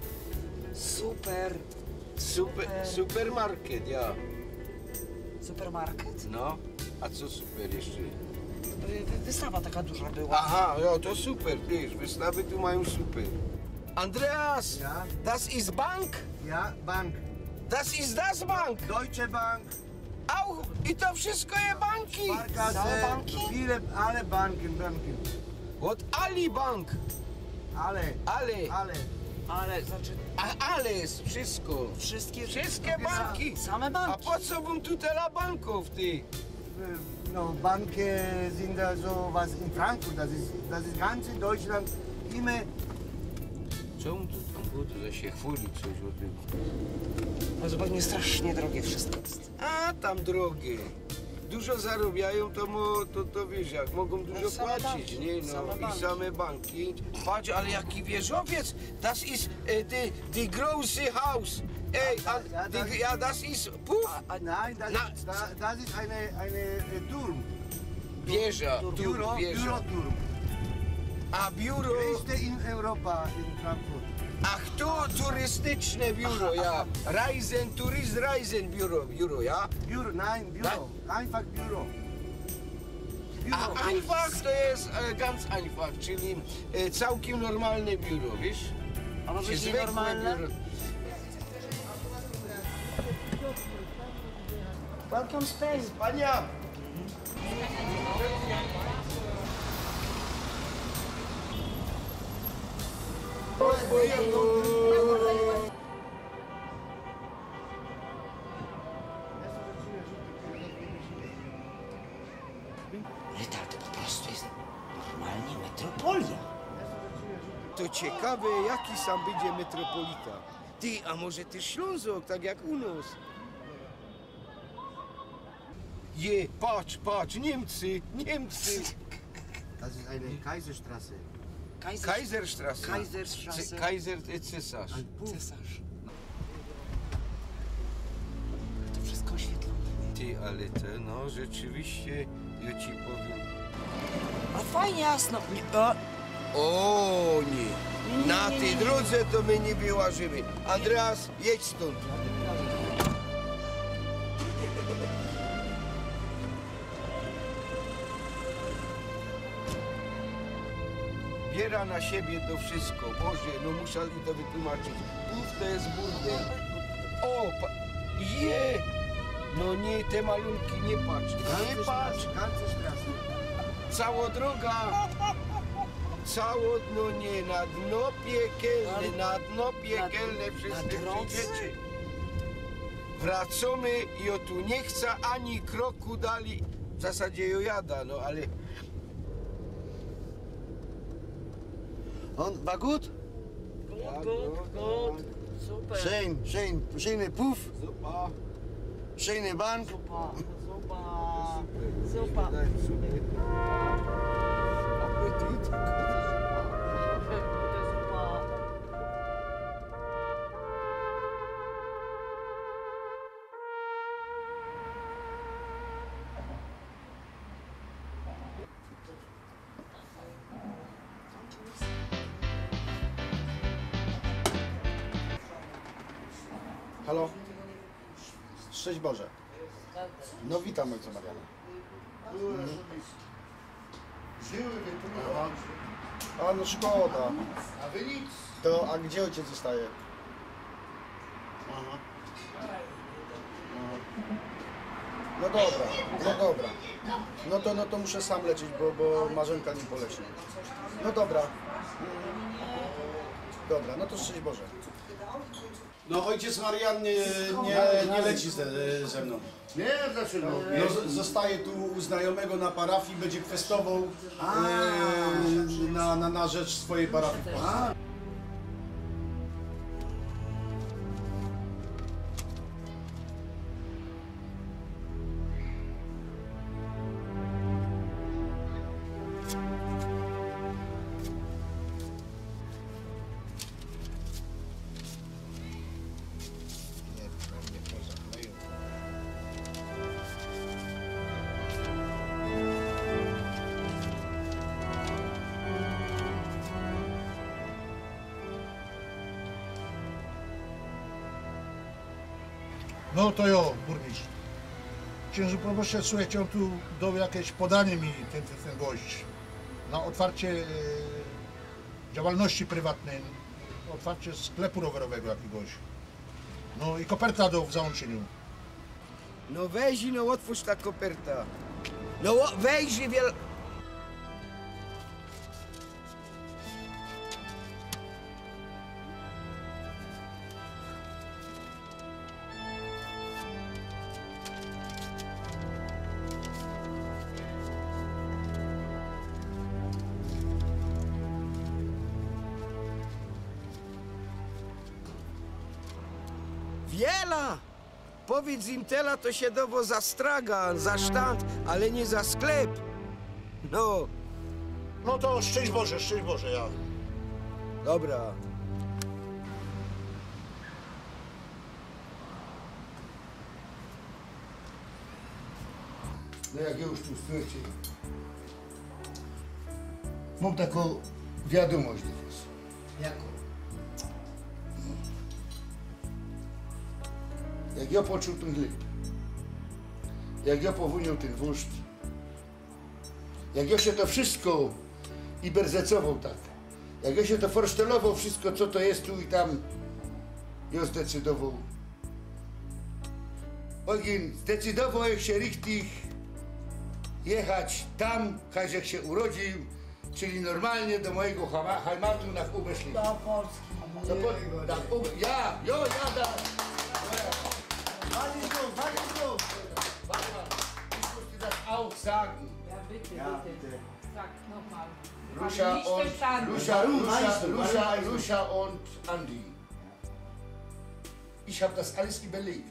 Supermarket, ja. Supermarket? No, a co super jeszcze? Wystawa taka duża była. Aha, ja, to super, wiesz, wystawy tu mają super. Andreas, Ja? das ist Bank? Ja, Bank. Das ist das Bank? Deutsche Bank. Au, i to wszystko je banki. Sparkasse, viele, alle Banken. Od Ali Bank. Alle. Ale, znaczy... Ale jest wszystko. Wszystkie banki. Same banki. A po co wam tu tyle banków, ty? No, Banken sind da so was in Frankfurt. Das ist ganz in Deutschland immer. Czemu tu tam budu, że się chwali coś o tym? No zupełnie strasznie drogie wszystko jest. A tam drogie. Dużo zarabiają, to wiesz, jak mogą dużo same płacić, banki, nie? No, same i banki. same banki. Patrz, ale jaki wieżowiec! Das ist die große Haus. Ej, das ist Puff. Nein, das ist eine Turm. Wieża, Büroturm. A biuro... Größte in Europa, in Frankfurt. Ach tu, turystyczne biuro, ja. Reisen biuro, ja? Büro, nein, Büro. Einfach Büro. A einfach to jest ganz einfach, czyli całkiem normalne biuro, wiesz? A może być Zwykłe nienormalne? biuro. Welcome Spain. Pania! Ale to po prostu jest normalnie metropolia. To ciekawe, jaki sam będzie metropolita. Ty, a może ty Ślązok, tak jak u nas? Patrz, Niemcy. Das ist eine Kaiserstraße. Kaiserstraße. Kaiserstraße. Kaiser, cesarz. Cesarz. To wszystko oświetlone. Ty, ale to, no rzeczywiście, ja ci powiem. A fajnie jasno. O nie, na tej drodze to my nie wyłażymy. Andreas, jedź stąd. Biera na siebie to wszystko. Boże, no muszę mi to wytłumaczyć. Puf to jest burdel. O, no nie, te malunki, nie patrz. Nie patrz. Cała droga. No nie, na dno piekielne wszyscy przyjdziecie. Wracamy i o tu nie chcę ani kroku dali. W zasadzie ją jada, no ale... Und, war gut? Gut. Super. Schöne Puff. Super. Schöne Bank. Super. Appetit. Halo? Szczęść Boże. No witam ojca Mariana. A no szkoda. A wy nic. A gdzie ojciec zostaje? No dobra. No to muszę sam lecieć, bo Marzenka nie poleci. No dobra. Dobra, no to szczęść Boże. No ojciec Marian nie leci ze mną. Nie, dlaczego? No, zostaje tu u znajomego na parafii, będzie kwestował na rzecz swojej parafii. No to jo, burmistrz. Księży proboszcze, słuchajcie, on tu dał jakieś podanie mi, ten gość, na otwarcie działalności prywatnej, otwarcie sklepu rowerowego jakiegoś. No i koperta dał w załączeniu. No weź no otwórz ta koperta. No weź wiel... Wiela! Powiedz im tela, to się dowo za stragan, za sztant, ale nie za sklep. No. No to szczęść Boże, ja. Dobra. No jak już tu słuchajcie. Mam taką wiadomość do was. Jaką? Jak ja poczuł ten chleb, jak ja powoniał ten wózd, jak ja się to wszystko i berzecował tak, jak ja się to forsztelował wszystko, co to jest tu i tam, ja zdecydował. Ogień zdecydował, jak się richtig jechać tam, jak się urodził, czyli normalnie do mojego heimatu na Ubeszli. Do Polski. Ja. A auch sagen. Ja, bitte, Ja, bitte. Sag nochmal. Lucia Nicht und, verstanden. Lucia und Andi. Ich habe das alles überlegt.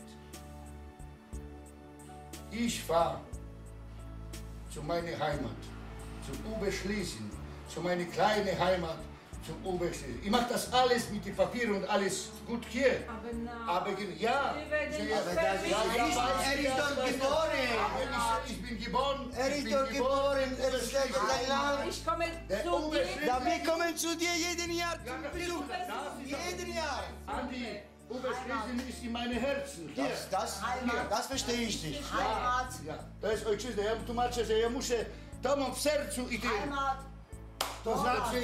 Ich fahre zu meiner Heimat, zu Oberschlesien, zu meiner kleinen Heimat, zum Oberschlesien. Ich mache das alles mit den Papieren und alles gut hier. Aber nein. Aber ja. Er ist doch geboren. Ich bin geboren. Er ist doch geboren. Er ist lang. Ich komme zu dir. Wir kommen zu dir jeden Jahr zum Besuch. Jeden Jahr. Andi, Oberschlesien ist in meinem Herzen. Das verstehe ich nicht. Ja, to jest ojczyzna. Ja tłumaczę, że ja muszę, to mam w sercu i ty. To znaczy,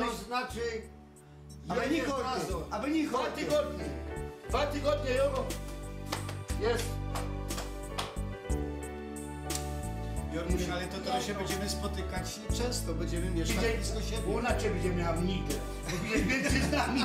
ale nie chodzi. aby nie chodzi. 2 tygodnie. 2 tygodnie, jo. Jest. Jormuś, ale to się będziemy spotykać często, będziemy mieszkać blisko siebie. Ona cię będzie miała nigdy. Jest więcej z nami.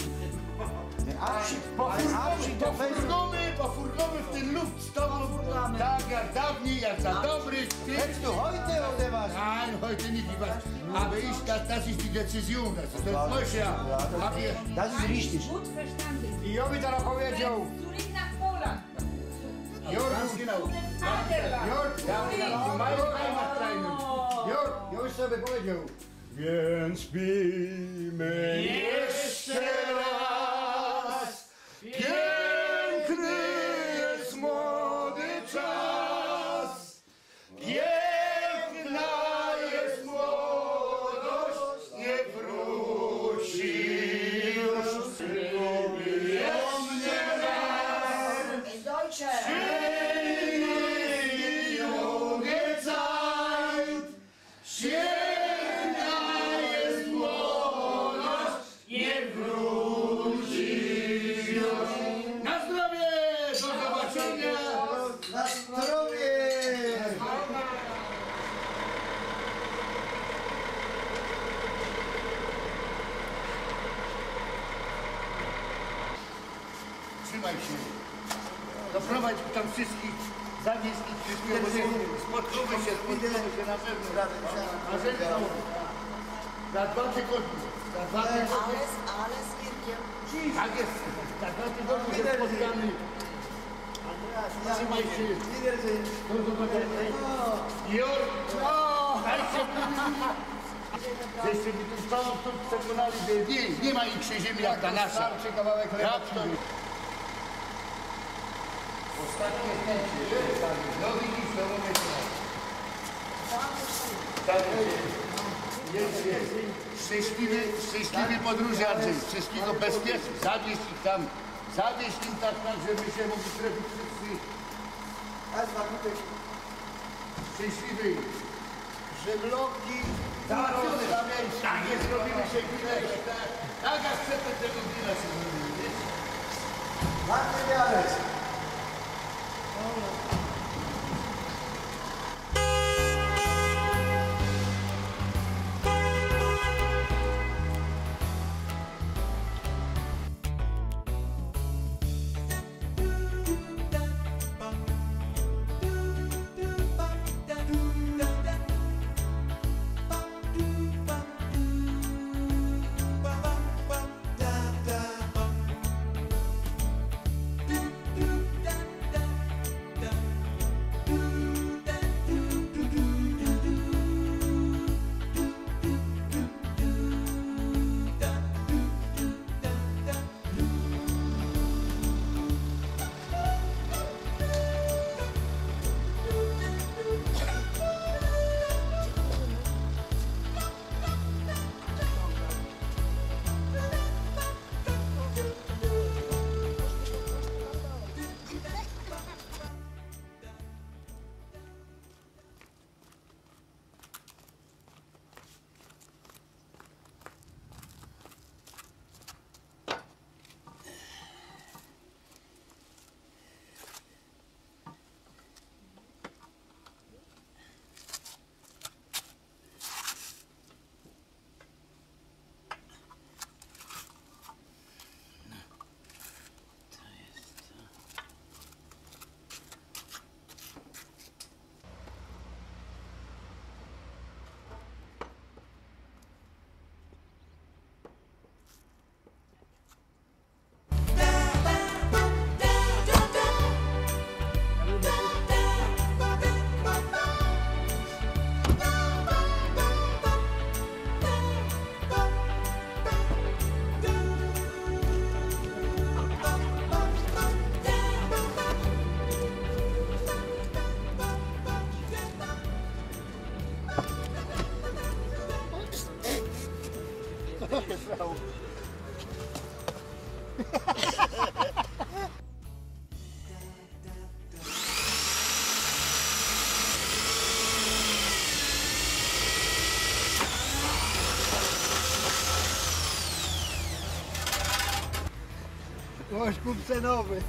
Pofurgowy w ten luft z tobą. Tak jak dawniej, jak za dobrych. Willst du heute oder was? Nein, heute nicht. Aber das ist die Dezision. Das ist moja. Das ist richtig. Gut verstanden. I ja by teraz powiedział. Zurück nach Polen. Jork, genau. Jork, ja, meine Heimatkrajnym. Jork, ja już sobie powiedział. Więc pijmy jeszcze raz. Piękny jest młody czas. Piękna jest młodość. Nie wróci już. Lubię mnie raz. Deutsche. Trzymaj się. Doprowadź tam wszystkich, zawieź ich wszystkich, spotkamy się na pewno. Na pewno. Za 2 tygodnie. Za 2 tygodnie. Ale z Irkiem. Tak jest. Za 2 tygodnie się spotkamy. Trzymaj się. Do zobaczenia. Jork. Dajcie żeście mi tu całą tu przekonali, że nie ma innej ziemi jak ta nasza. Jak to? Ostatnie zdjęcie. No widzisz, to mówię tak. Szczęśliwy podróży, Andrzej. Wszystkiego bezpiecznie. Zawieź ich tam. Zawieź im tak, żeby się mogli trafić wszyscy. Szczęśliwy. Żegloki. Tak jest, robimy się chwilę. Tak jak przedtem tego grilla się zrobimy, wiesz? Marty Bialec. Masz kupce nowy.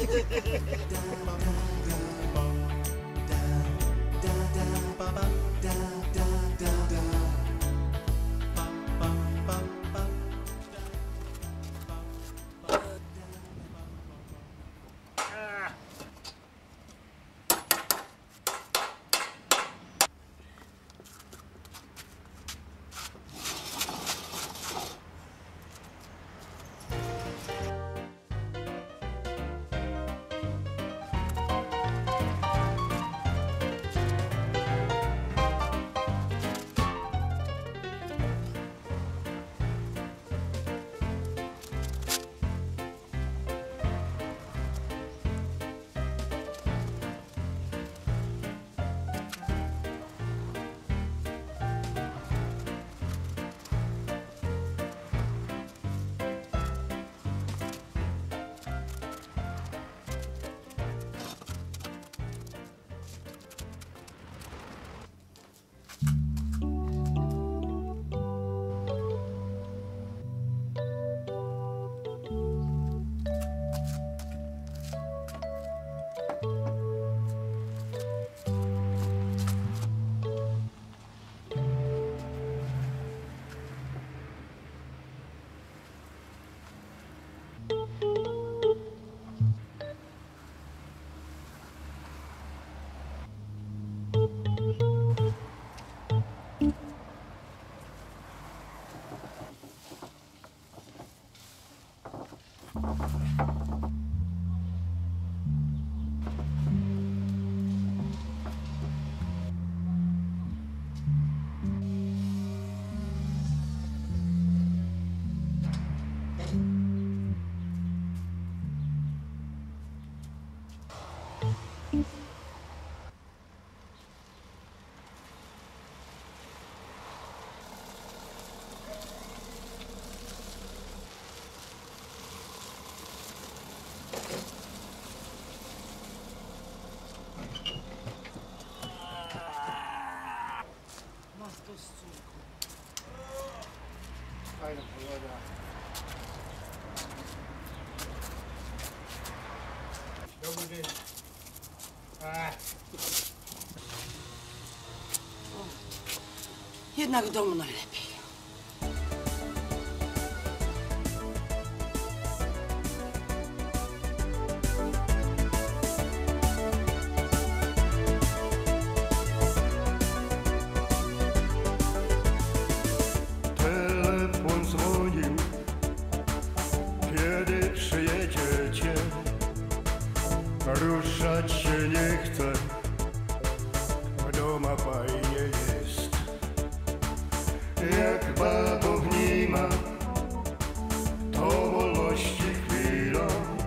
Fajna pogoda. Dobry dzień. Jednak w domu najlepiej. Telefon dzwonił, kiedy przyjedziecie. Ruszać się nie chce, w domu fajnie jest. Jak babo w ma, to wolności chwila,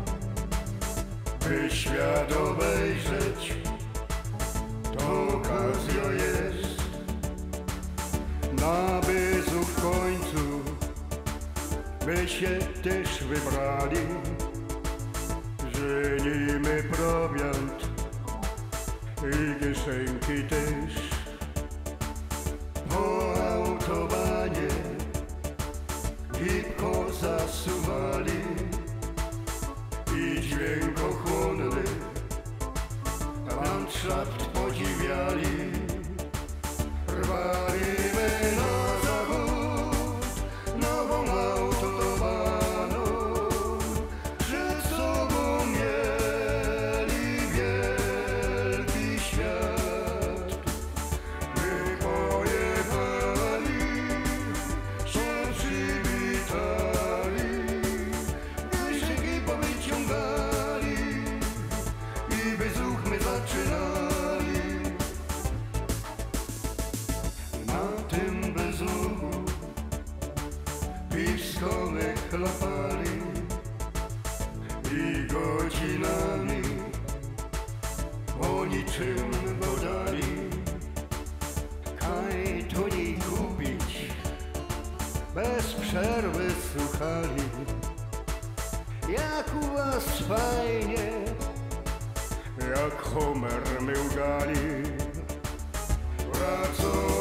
by świat obejrzeć, to okazja jest. Na byzu w końcu by się też wybrali, żenimy prowiant i kieszonki też. Po autobanie gipko zasuwali i dźwiękochłonny landschaft podziwiali. Rwaliśmy na zachód nową autobaną, przed sobą mieli wielki świat. My pojechali, się przywitali, wyścigi powyciągali i bezuchmy zaczynali. Na tym bezuchu pistolet chlapali i godzinami o niczym podali. Kaj to nie kupić bez przerwy słuchali, jak u was fajnie, jak Homer mył gali. Wracał